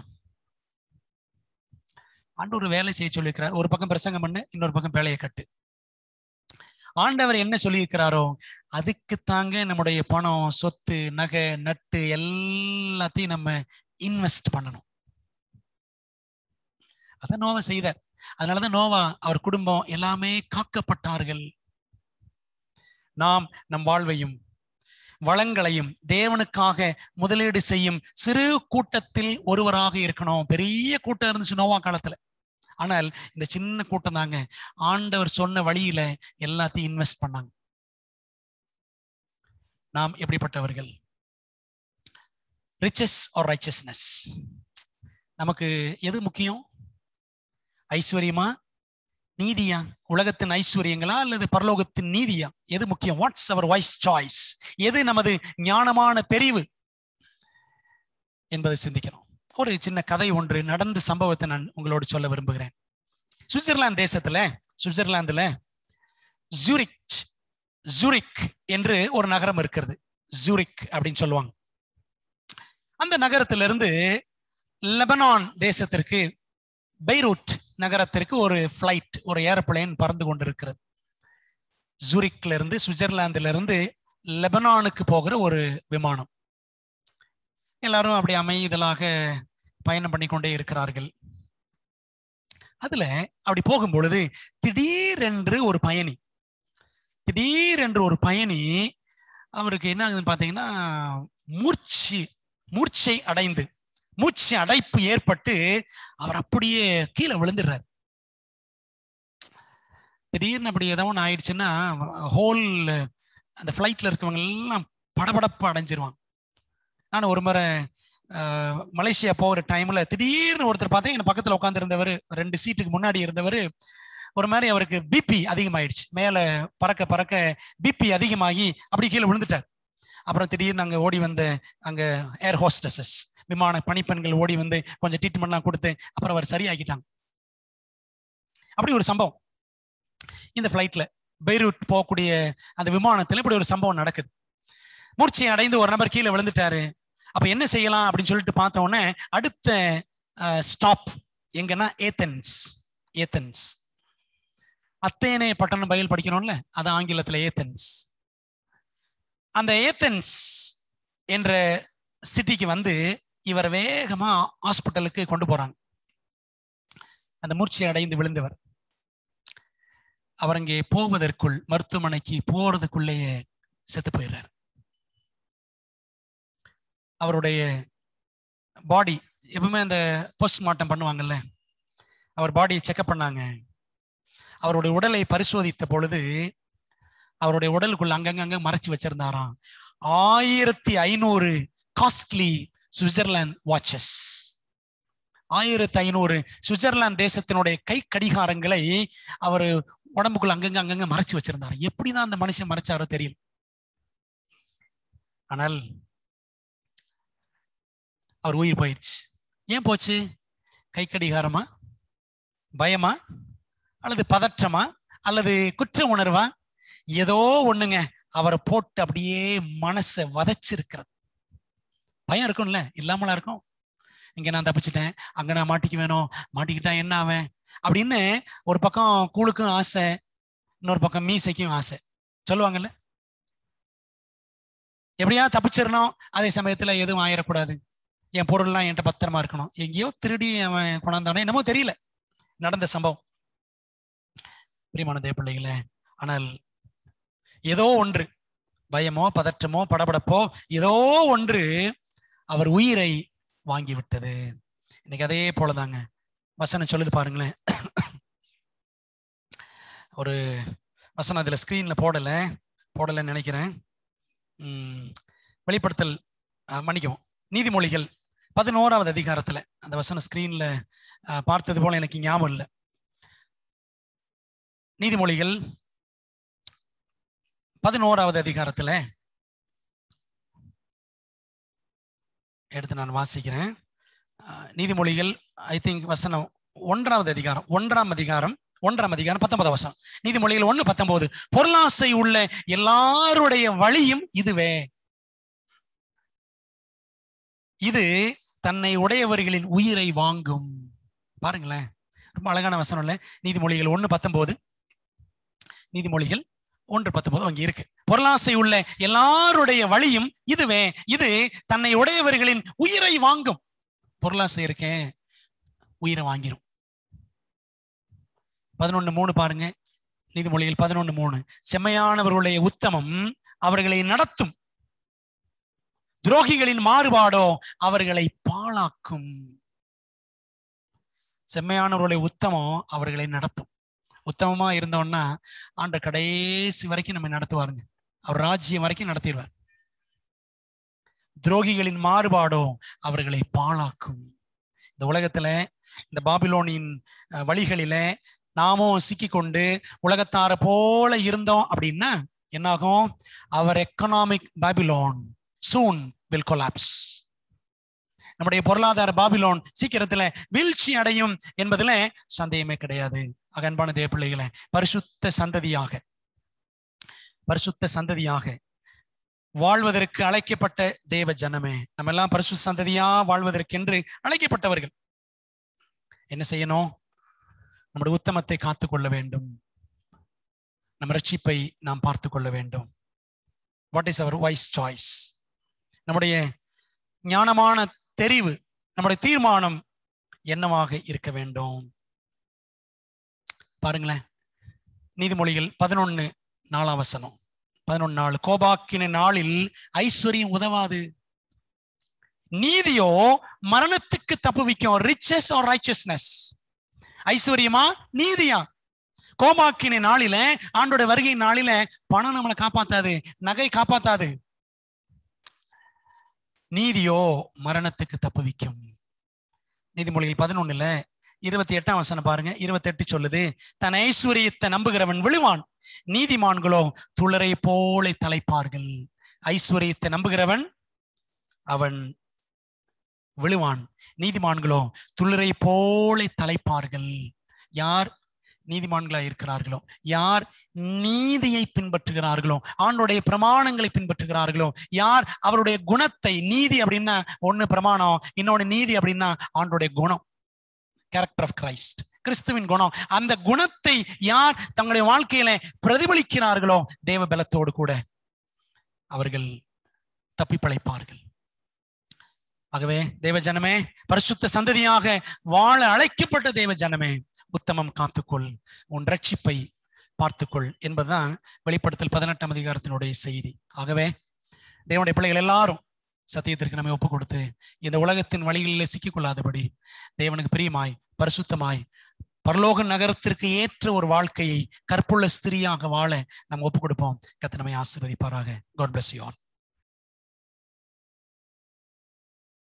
A: ஆண்டவர் வேலை செய்ய சொல்லியிருக்கிறார். ஒரு பக்கம் பிரசங்கம் பண்ணு, இன்னொரு பக்கம் பேழையை கட்டு. ஆண்டவர் என்ன சொல்லியிருக்கிறாரோ அதுக்கு தாங்க நம்முடைய பணம், சொத்து, நகை, நட்டு எல்லாத்தையும் நம்ம இன்வெஸ்ட் பண்ணணும். அதான் நோவா செய்தார். அதனாலதான் நோவா, அவர் குடும்பம் எல்லாமே காக்கப்பட்டார்கள். நாம் நம் வாழ்வையும் வளங்களையும் தேவனுக்காக முதலீடு செய்யும் சிறு கூட்டத்தில் ஒருவராக இருக்கணும். பெரிய கூட்டம் இருந்துச்சு நோவா காலத்துல. ஆனால் இந்த சின்ன கூட்டம் தாங்க ஆண்டவர் சொன்ன வழியில எல்லாத்தையும் இன்வெஸ்ட் பண்ணாங்க. நாம் எப்படிப்பட்டவர்கள்? Riches or righteousness? நமக்கு எது முக்கியம்? ஐஸ்வர்யமா, நீதியா? உலகத்தின் ஐஸ்வர்யங்களா அல்லது பரலோகத்தின் நீதியா? எது முக்கியம்? What's our wise choice? எது நமது ஞானமான தெரிவு என்பதை சிந்திக்கிறோம். ஒரு சின்ன கதை ஒன்று நடந்த சம்பவத்தை நான் உங்களோடு சொல்ல விரும்புகிறேன். சுவிட்சர்லாந்து தேசத்துல, சுவிட்சர்லாந்துல ஜூரிக் ஜூரிக் என்று ஒரு நகரம் இருக்கிறது. ஜூரிக் அப்படின்னு சொல்லுவாங்க. அந்த நகரத்திலிருந்து லெபனான் தேசத்திற்கு, பெய்ரூட் நகரத்திற்கு ஒரு பிளைட், ஒரு ஏரோப்ளேன் பறந்து கொண்டிருக்கிறது. ஜூரிக்ல இருந்து, சுவிட்சர்லாந்துல இருந்து லெபனானுக்கு போகிற ஒரு விமானம். எல்லாரும் அப்படி அமைதலாக பயணம் பண்ணி கொண்டே இருக்கிறார்கள். அதுல அப்படி போகும் பொழுது திடீரென்று ஒரு பயணி திடீரென்று ஒரு பயணி அவருக்கு என்ன ஆகுதுன்னு பாத்தீங்கன்னா, மூர்ச்சி மூர்ச்சை அடைந்து மூச்சு அடைப்பு ஏற்பட்டு அவர் அப்படியே கீழே விழுந்துடுறார். திடீர்னு அப்படி ஏதோ ஒன்று ஆயிடுச்சுன்னா ஹோல் அந்த ஃபிளைட்ல இருக்கவங்க எல்லாம் படபடப்பு அடைஞ்சிருவாங்க. நான் ஒரு முறை மலேசியா போகிற டைம்ல திடீர்னு ஒருத்தர் பார்த்தேன், என் பக்கத்துல உட்காந்து இருந்தவர், ரெண்டு சீட்டுக்கு முன்னாடி இருந்தவர், ஒரு மாதிரி அவருக்கு பிபி அதிகமாயிடுச்சு. மேல பறக்க பறக்க பிபி அதிகமாகி அப்படி கீழே விழுந்துட்டார். அப்புறம் திடீர்னு அங்கே ஓடி வந்த அங்க ஏர் ஹோஸ்டஸஸ், விமான பணிப்பெண்கள் ஓடி வந்து கொஞ்சம் ட்ரீட்மெண்ட்லாம் கொடுத்து அப்புறம் அவர் சரியாக்கிட்டாங்க. அப்படி ஒரு சம்பவம் இந்த ஃபிளைட்ல, பெய்ரூட் போகக்கூடிய அந்த விமானத்துல இப்படி ஒரு சம்பவம் நடக்குது. மூர்ச்சை அடைந்து ஒரு நபர் கீழே விழுந்துட்டாரு. அப்ப என்ன செய்யலாம் அப்படின்னு சொல்லிட்டு பார்த்த உடனே அடுத்த ஸ்டாப் எங்கன்னா ஏத்தன்ஸ். ஏத்தன்ஸ் அத்தேனே பட்டணம் பயில் படிக்கணும்ல, அது ஆங்கிலத்துல ஏத்தன்ஸ். அந்த ஏத்தன்ஸ் என்ற சிட்டிக்கு வந்து இவர் வேகமா ஹாஸ்பிட்டலுக்கு கொண்டு போறாங்க. அந்த மூர்ச்சை அடைந்து விழுந்தவர் அவர் அங்கே போவதற்குள், மருத்துவமனைக்கு போறதுக்குள்ளேயே செத்து போயிடுறார். அவருடைய பாடி எப்பவுமே அந்த போஸ்ட்மார்ட்டம் பண்ணுவாங்கல்ல, அவர் பாடியை செக்அப் பண்ணாங்க. அவருடைய உடலை பரிசோதித்த பொழுது அவருடைய உடலுக்குள்ள அங்கங்க மறைச்சு வச்சிருந்தாராம் ஆயிரத்தி ஐநூறு காஸ்ட்லி சுவிட்சர்லாந்து வாட்சஸ். ஆயிரத்தி ஐநூறு சுவிட்சர்லாந்து தேசத்தினுடைய கை கடிகாரங்களை அவர் உடம்புக்குள்ள அங்கங்க அங்கங்க மறைச்சு வச்சிருந்தாரு. எப்படிதான் அந்த மனுஷன் மறைச்சாரோ தெரியல. ஆனால் அவர் உயிர் போயிடுச்சு. ஏன் போச்சு? கை கடிகாரமா, பயமா, அல்லது பதற்றமா, அல்லது குற்ற உணர்வா? ஏதோ ஒண்ணுங்க அவரை போட்டு அப்படியே மனசை வதைச்சிருக்கிறது. பயம் இருக்கும்ல, இல்லாமலா இருக்கும். இங்க நான் தப்பிச்சிட்டேன், அங்க நான் மாட்டிக்க வேணும், மாட்டிக்கிட்டா என்ன ஆவேன் அப்படின்னு ஒரு பக்கம் கூழுக்கும் ஆசை, இன்னொரு பக்கம் மீசைக்கும் ஆசை. சொல்லுவாங்கல்ல, எப்படியா தப்பிச்சிடணும், அதே சமயத்துல எதுவும் ஆயிடக்கூடாது, என் பொருள்லாம் என்கிட்ட பத்திரமா இருக்கணும். எங்கேயோ திருடி அவன் கொண்டாந்தானே என்னமோ தெரியல நடந்த சம்பவம். பிரியமான தேவ பிள்ளைகளே, ஆனால் ஏதோ ஒன்று, பயமோ பதற்றமோ படபடப்போ ஏதோ ஒன்று அவர் உயிரை வாங்கி விட்டது. இன்னைக்கு அதே போலதாங்க வசனம் சொல்லுது பாருங்களேன். ஒரு வசனம் அதுல ஸ்கிரீன்ல போடல போடலன்னு நினைக்கிறேன். உம் வெளிப்படுத்தல் மன்னிக்கவும், நீதிமொழிகள் பதினோராவது அதிகாரத்துல அந்த வசனம் ஸ்கிரீன்ல பார்த்தது போல எனக்கு ஞாபகம் இல்லை. நீதிமொழிகள் பதினோராவது அதிகாரத்துல எடுத்து நான் வாசிக்கிறேன். நீதிமொழிகள் ஐ திங்க் வசனம் ஒன்றாவது அதிகாரம் ஒன்றாம் அதிகாரம் ஒன்றாம் அதிகாரம் பத்தொன்பது வசனம். நீதிமொழிகள் ஒண்ணு பத்தொன்பது, பொருளாசை உள்ள எல்லாருடைய வழியும் இதுவே, இது தன்னை உடையவர்களின் உயிரை வாங்கும். பாருங்களேன், ரொம்ப அழகான வசனம் இல்ல? நீதிமொழிகள் ஒண்ணு பத்தொன்பது, நீதிமொழிகள் ஒன்று பத்தொன்பது அங்க இருக்கு. பொருளாசை உள்ள எல்லாருடைய வழியும் இதுவே, இது தன்னை உடையவர்களின் உயிரை வாங்கும். பொருளாசை இருக்கேன், உயிரை வாங்கிரும். பதினொன்னு மூணு பாருங்க, நீதிமொழிகள் பதினொன்னு மூணு, செம்மையானவர்களுடைய உத்தமம் அவர்களை நடத்தும், துரோகிகளின் மாறுபாடோ அவர்களை பாழாக்கும். செம்மையானவர்களுடைய உத்தமம் அவர்களை நடத்தும். உத்தமமா இருந்தோம்னா ஆண்ட கடைசி வரைக்கும் நம்ம நடத்துவாருங்க, அவர் ராஜ்யம் வரைக்கும் நடத்திடுவார். துரோகிகளின் மாறுபாடோ அவர்களை பாழாக்கும். இந்த உலகத்துல இந்த பாபிலோனின் வழிகளில நாமும் சிக்கி கொண்டு உலகத்தார போல இருந்தோம் அப்படின்னா என்னாகும்? Our economic Babylon soon will collapse. நம்முடைய பொருளாதார பாபிலோன் சீக்கிரத்துல வீழ்ச்சி அடையும் என்பதுல சந்தேகமே கிடையாது. அன்பான தேவ பிள்ளைகளை, பரிசுத்த சந்ததியாக பரிசுத்த சந்ததியாக வாழ்வதற்கு அழைக்கப்பட்ட தேவ ஜனமே, நம்ம எல்லாம் பரிசுத்த சந்ததியா வாழ்வதற்கென்று அழைக்கப்பட்டவர்கள். என்ன செய்யணும்? நம்முடைய உத்தமத்தை காத்துக் கொள்ள வேண்டும், நம்ம ரட்சிப்பை நாம் பார்த்து கொள்ள வேண்டும். What is our wise choice? நம்முடைய ஞானமான தெரிவு, நம்முடைய தீர்மானம் என்னவாக இருக்க வேண்டும்? பாருங்களேன், நீதிமொழிகள் பதினொன்னு நாலாம் வசனம், பதினொன்னு நாலு, கோபாக்கின நாளில் ஐஸ்வர்யம் உதவாது, நீதியோ மரணத்துக்கு தப்புவிக்கும். riches or righteousness, ஐஸ்வர்யமா நீதியா? கோபாக்கின நாளில, ஆண்டோட வருகை நாளில பணம் நம்மளை காப்பாத்தாது, நகை காப்பாத்தாது. நீதியோ மரணத்துக்கு தப்புவிக்கும். நீதிமொழிகள் பதினொன்னுல இருபத்தி எட்டாம் வசனம் பாருங்க, இருபத்தி எட்டு சொல்லுது, தன் ஐஸ்வர்யத்தை நம்புகிறவன் விழுவான், நீதிமான்களோ துளரை போல தலைப்பார்கள். ஐஸ்வர்யத்தை நம்புகிறவன் அவன் விழுவான், நீதிமான்களோ துளரை போல தலைப்பார்கள். யார் நீதிமான்களா இருக்கிறார்களோ, யார் நீதியை பின்பற்றுகிறார்களோ, ஆண்டோடைய பிரமாணங்களை பின்பற்றுகிறார்களோ, யார் அவருடைய குணத்தை, நீதி அப்படின்னா ஒண்ணு பிரமாணம், இன்னொன்னு நீதி அப்படின்னா ஆண்டோடைய குணம், கேரக்டர் ஆஃப் கிரைஸ்ட், கிறிஸ்துவின் குணம். அந்த குணத்தை யார் தங்களுடைய வாழ்க்கையில பிரதிபலிக்கிறார்களோ தேவ பலத்தோடு கூட அவர்கள் தப்பி பிழைப்பார்கள். ஆகவே தேவ ஜனமே, பரிசுத்த சந்ததியாக வாழ அழைக்கப்பட்ட தேவ ஜனமே, உத்தமம் காத்துக்கொள், உன் ரட்சிப்பை பார்த்துக்கொள் என்பதுதான் வெளிப்படுத்தல் பதினெட்டாம் அதிகாரத்தினுடைய செய்தி. ஆகவே தேவனுடைய பிள்ளைகள் எல்லாரும் சத்தியத்திற்கு நம்மை ஒப்பு கொடுத்து இந்த உலகத்தின் வழிகளில் சிக்கிக்கொள்ளாதபடி தேவனுக்கு பிரியமாய் பரிசுத்தமாய் பரலோக நகரத்திற்கு ஏற்ற ஒரு வாழ்க்கையை கற்புள்ள ஸ்திரியாக வாழ நம்ம ஒப்பு கொடுப்போம். கர்த்தர் நம்மை ஆசீர்வதிப்பாராக. God bless you all.